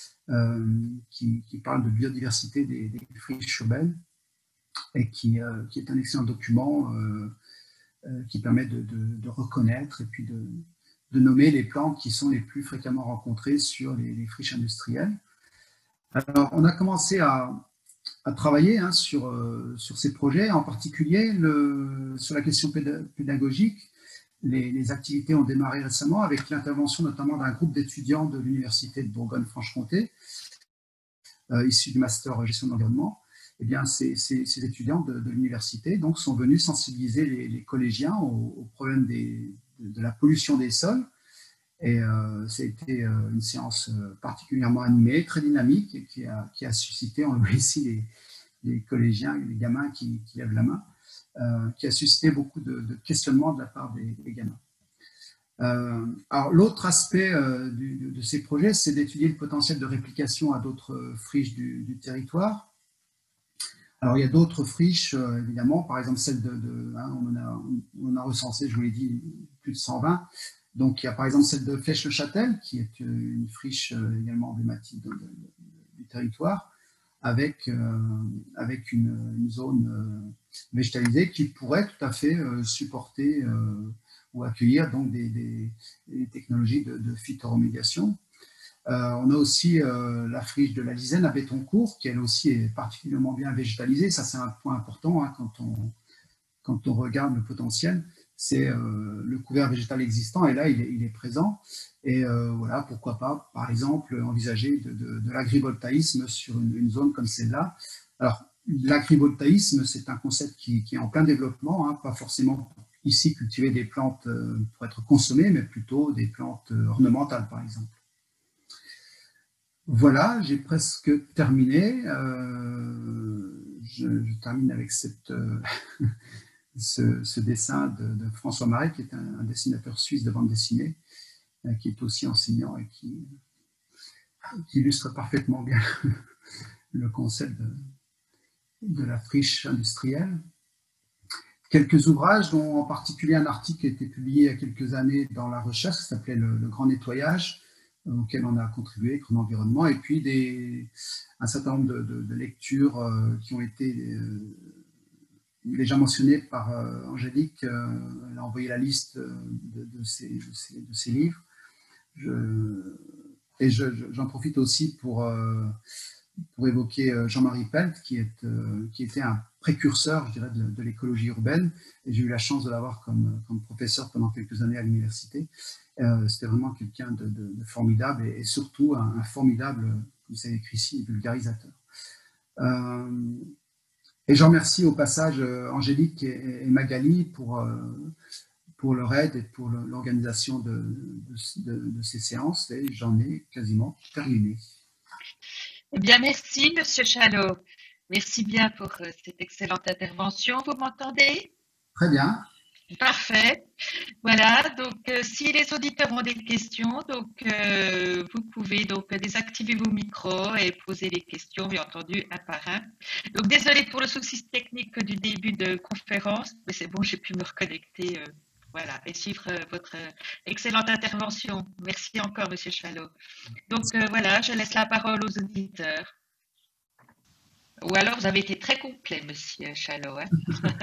qui parle de biodiversité des friches urbaines et qui est un excellent document qui permet de reconnaître et puis de nommer les plantes qui sont les plus fréquemment rencontrées sur les friches industrielles. Alors, on a commencé à travailler sur ces projets, en particulier sur la question pédagogique. Les activités ont démarré récemment avec l'intervention notamment d'un groupe d'étudiants de l'Université de Bourgogne-Franche-Comté, issus du master gestion de l'environnement. Eh bien, ces étudiants de l'université donc, sont venus sensibiliser les collégiens au problème de la pollution des sols. Et ça a été une séance particulièrement animée, très dynamique, et qui a suscité, on le voit ici, les collégiens, les gamins qui lèvent la main, qui a suscité beaucoup de questionnements de la part des gamins. Alors, l'autre aspect de ces projets, c'est d'étudier le potentiel de réplication à d'autres friches du territoire. Alors, il y a d'autres friches, évidemment, par exemple celle on a recensé, je vous l'ai dit, plus de 120. Donc, il y a par exemple celle de Flèche-le-Châtel, qui est une friche également emblématique du territoire, avec une zone végétalisée qui pourrait tout à fait supporter ou accueillir donc des technologies de phytoremédiation. On a aussi la friche de la Lisaine à Bétoncourt, qui elle aussi est particulièrement bien végétalisée. Ça, c'est un point important quand on regarde le potentiel. C'est le couvert végétal existant, et là, il est présent. Et voilà, pourquoi pas, par exemple, envisager de l'agrivoltaïsme sur une zone comme celle-là. Alors, l'agrivoltaïsme, c'est un concept qui est en plein développement, pas forcément ici cultiver des plantes pour être consommées, mais plutôt des plantes ornementales, par exemple. Voilà, j'ai presque terminé. Je termine avec ce dessin de François Marais, qui est un dessinateur suisse de bande dessinée, qui est aussi enseignant et qui illustre parfaitement bien le concept de la friche industrielle. Quelques ouvrages, dont en particulier un article qui a été publié il y a quelques années dans La Recherche, qui s'appelait le Grand Nettoyage, auquel on a contribué, comme environnement, et puis un certain nombre de lectures qui ont été déjà mentionnées par Angélique. Elle a envoyé la liste de ces livres. et j'en profite aussi pour évoquer Jean-Marie Pelt, qui était un précurseur, je dirais, de l'écologie urbaine. Et j'ai eu la chance de l'avoir comme professeur pendant quelques années à l'université. C'était vraiment quelqu'un de formidable et surtout un formidable, comme c'est écrit ici, vulgarisateur. Et j'en remercie au passage Angélique et Magali pour leur aide et pour l'organisation de ces séances. Et j'en ai quasiment terminé. Eh bien, merci, Monsieur Chalot. Merci bien pour cette excellente intervention. Vous m'entendez? Très bien. Parfait. Voilà, donc si les auditeurs ont des questions, donc vous pouvez donc désactiver vos micros et poser les questions, bien entendu, un par un. Donc désolé pour le souci technique du début de conférence, mais c'est bon, j'ai pu me reconnecter, voilà, et suivre votre excellente intervention. Merci encore, Monsieur Chalot. Donc voilà, je laisse la parole aux auditeurs. Ou alors vous avez été très complet, Monsieur Chalot. Hein.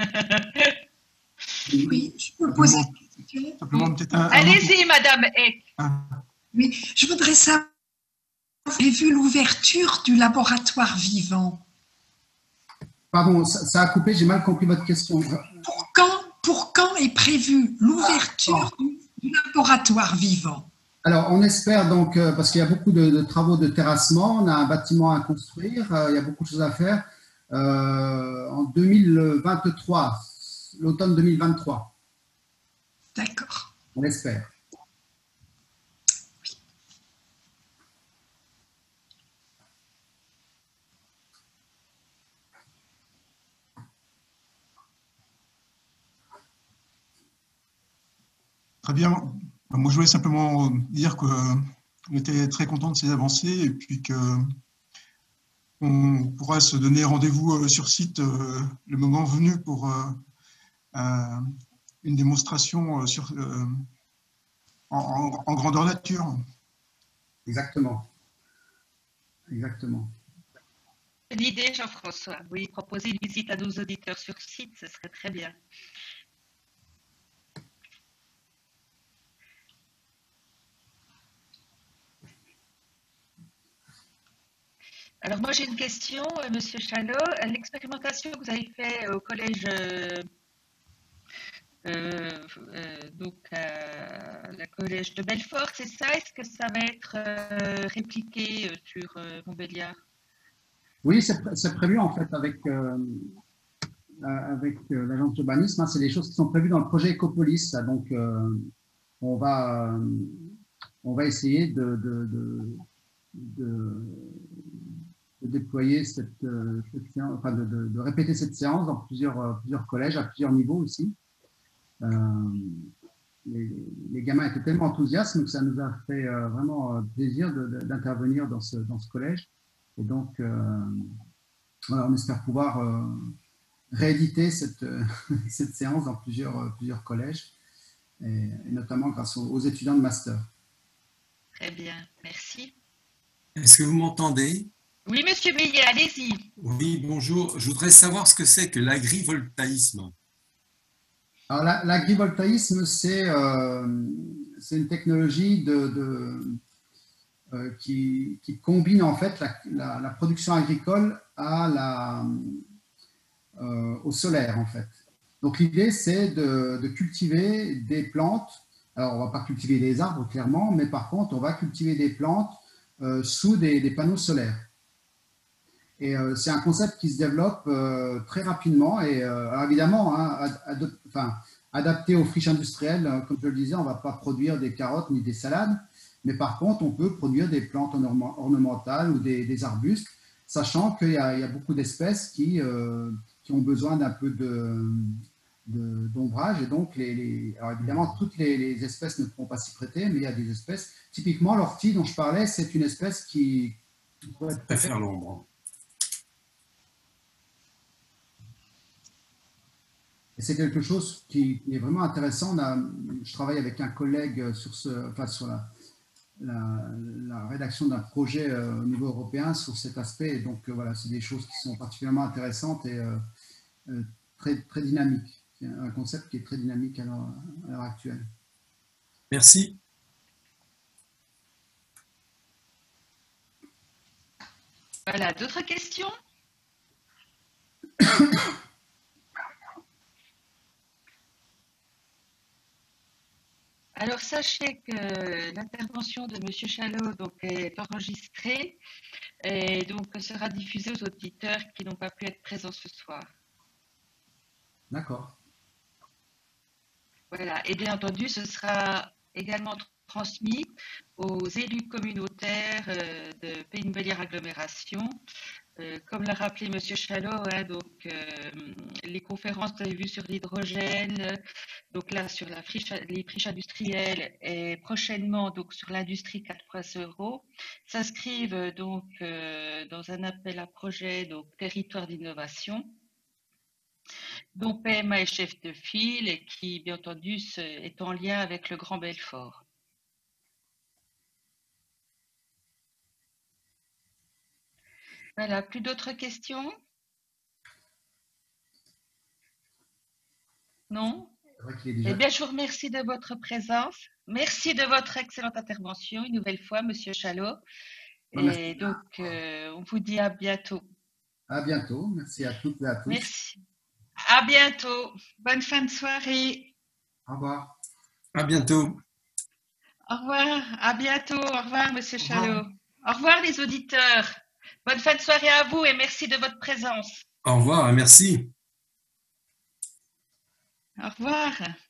Oui, je peux poser une question. Simplement, allez-y, Madame Eck. Oui, je voudrais savoir, vous avez vu l'ouverture du laboratoire vivant? Pardon, ça a coupé, j'ai mal compris votre question. Pour quand est prévue l'ouverture du laboratoire vivant? Alors, on espère donc, parce qu'il y a beaucoup de travaux de terrassement, on a un bâtiment à construire, il y a beaucoup de choses à faire, en 2023, l'automne 2023. D'accord. On espère. Très bien. Moi, je voulais simplement dire qu'on était très content de ces avancées et puis qu'on pourra se donner rendez-vous sur site le moment venu pour une démonstration en grandeur nature. Exactement. Exactement. L'idée, Jean-François, oui, proposer une visite à nos auditeurs sur site, ce serait très bien. Alors moi j'ai une question, Monsieur Chalot. L'expérimentation que vous avez faite au collège, donc le collège de Belfort, c'est ça? Est-ce que ça va être répliqué sur Montbéliard? Oui, c'est prévu en fait avec l'agence d'urbanisme. Hein, c'est des choses qui sont prévues dans le projet Ecopolis. Donc on va essayer de déployer cette séance, enfin de répéter cette séance dans plusieurs collèges, à plusieurs niveaux aussi. Les gamins étaient tellement enthousiastes que ça nous a fait vraiment plaisir d'intervenir dans ce collège. Et donc, voilà, on espère pouvoir rééditer cette séance dans plusieurs collèges, et notamment grâce aux étudiants de master. Très bien, merci. Est-ce que vous m'entendez? Oui, Monsieur Millet, allez-y. Oui, bonjour. Je voudrais savoir ce que c'est que l'agrivoltaïsme. Alors, l'agrivoltaïsme, c'est une technologie qui combine en fait la production agricole au solaire en fait. Donc l'idée c'est de cultiver des plantes. Alors on ne va pas cultiver des arbres clairement, mais par contre on va cultiver des plantes sous des panneaux solaires. Et c'est un concept qui se développe très rapidement et alors évidemment hein, adapté aux friches industrielles. Comme je le disais, on ne va pas produire des carottes ni des salades, mais par contre on peut produire des plantes ornementales ou des arbustes, sachant qu'il y a beaucoup d'espèces qui ont besoin d'un peu d'ombrage. Et donc, alors évidemment, toutes les espèces ne pourront pas s'y prêter, mais il y a des espèces. Typiquement, l'ortie dont je parlais, c'est une espèce qui préfère l'ombre. Et c'est quelque chose qui est vraiment intéressant. Je travaille avec un collègue sur la rédaction d'un projet au niveau européen sur cet aspect. Et donc, voilà, c'est des choses qui sont particulièrement intéressantes et très, très dynamiques. C'est un concept qui est très dynamique à l'heure actuelle. Merci. Voilà, d'autres questions? Alors, sachez que l'intervention de M. Chalot donc, est enregistrée et donc sera diffusée aux auditeurs qui n'ont pas pu être présents ce soir. D'accord. Voilà, et bien entendu, ce sera également transmis aux élus communautaires de Pays de Bellière Agglomération. Comme l'a rappelé M. Chalot, hein, donc, les conférences que vous avez vues sur l'hydrogène, donc là sur les friches industrielles et prochainement donc, sur l'industrie 4.0, s'inscrivent donc dans un appel à projet donc, territoire d'innovation, dont PMA est chef de file et qui, bien entendu, est en lien avec le Grand Belfort. Voilà, plus d'autres questions? Non? Eh bien, je vous remercie de votre présence. Merci de votre excellente intervention, une nouvelle fois, Monsieur Chalot. Et donc, on vous dit à bientôt. À bientôt. Merci à toutes et à tous. Merci. À bientôt. Bonne fin de soirée. Au revoir. À bientôt. Au revoir. À bientôt. Au revoir, Monsieur Chalot. Au revoir, les auditeurs. Bonne fin de soirée à vous et merci de votre présence. Au revoir, merci. Au revoir.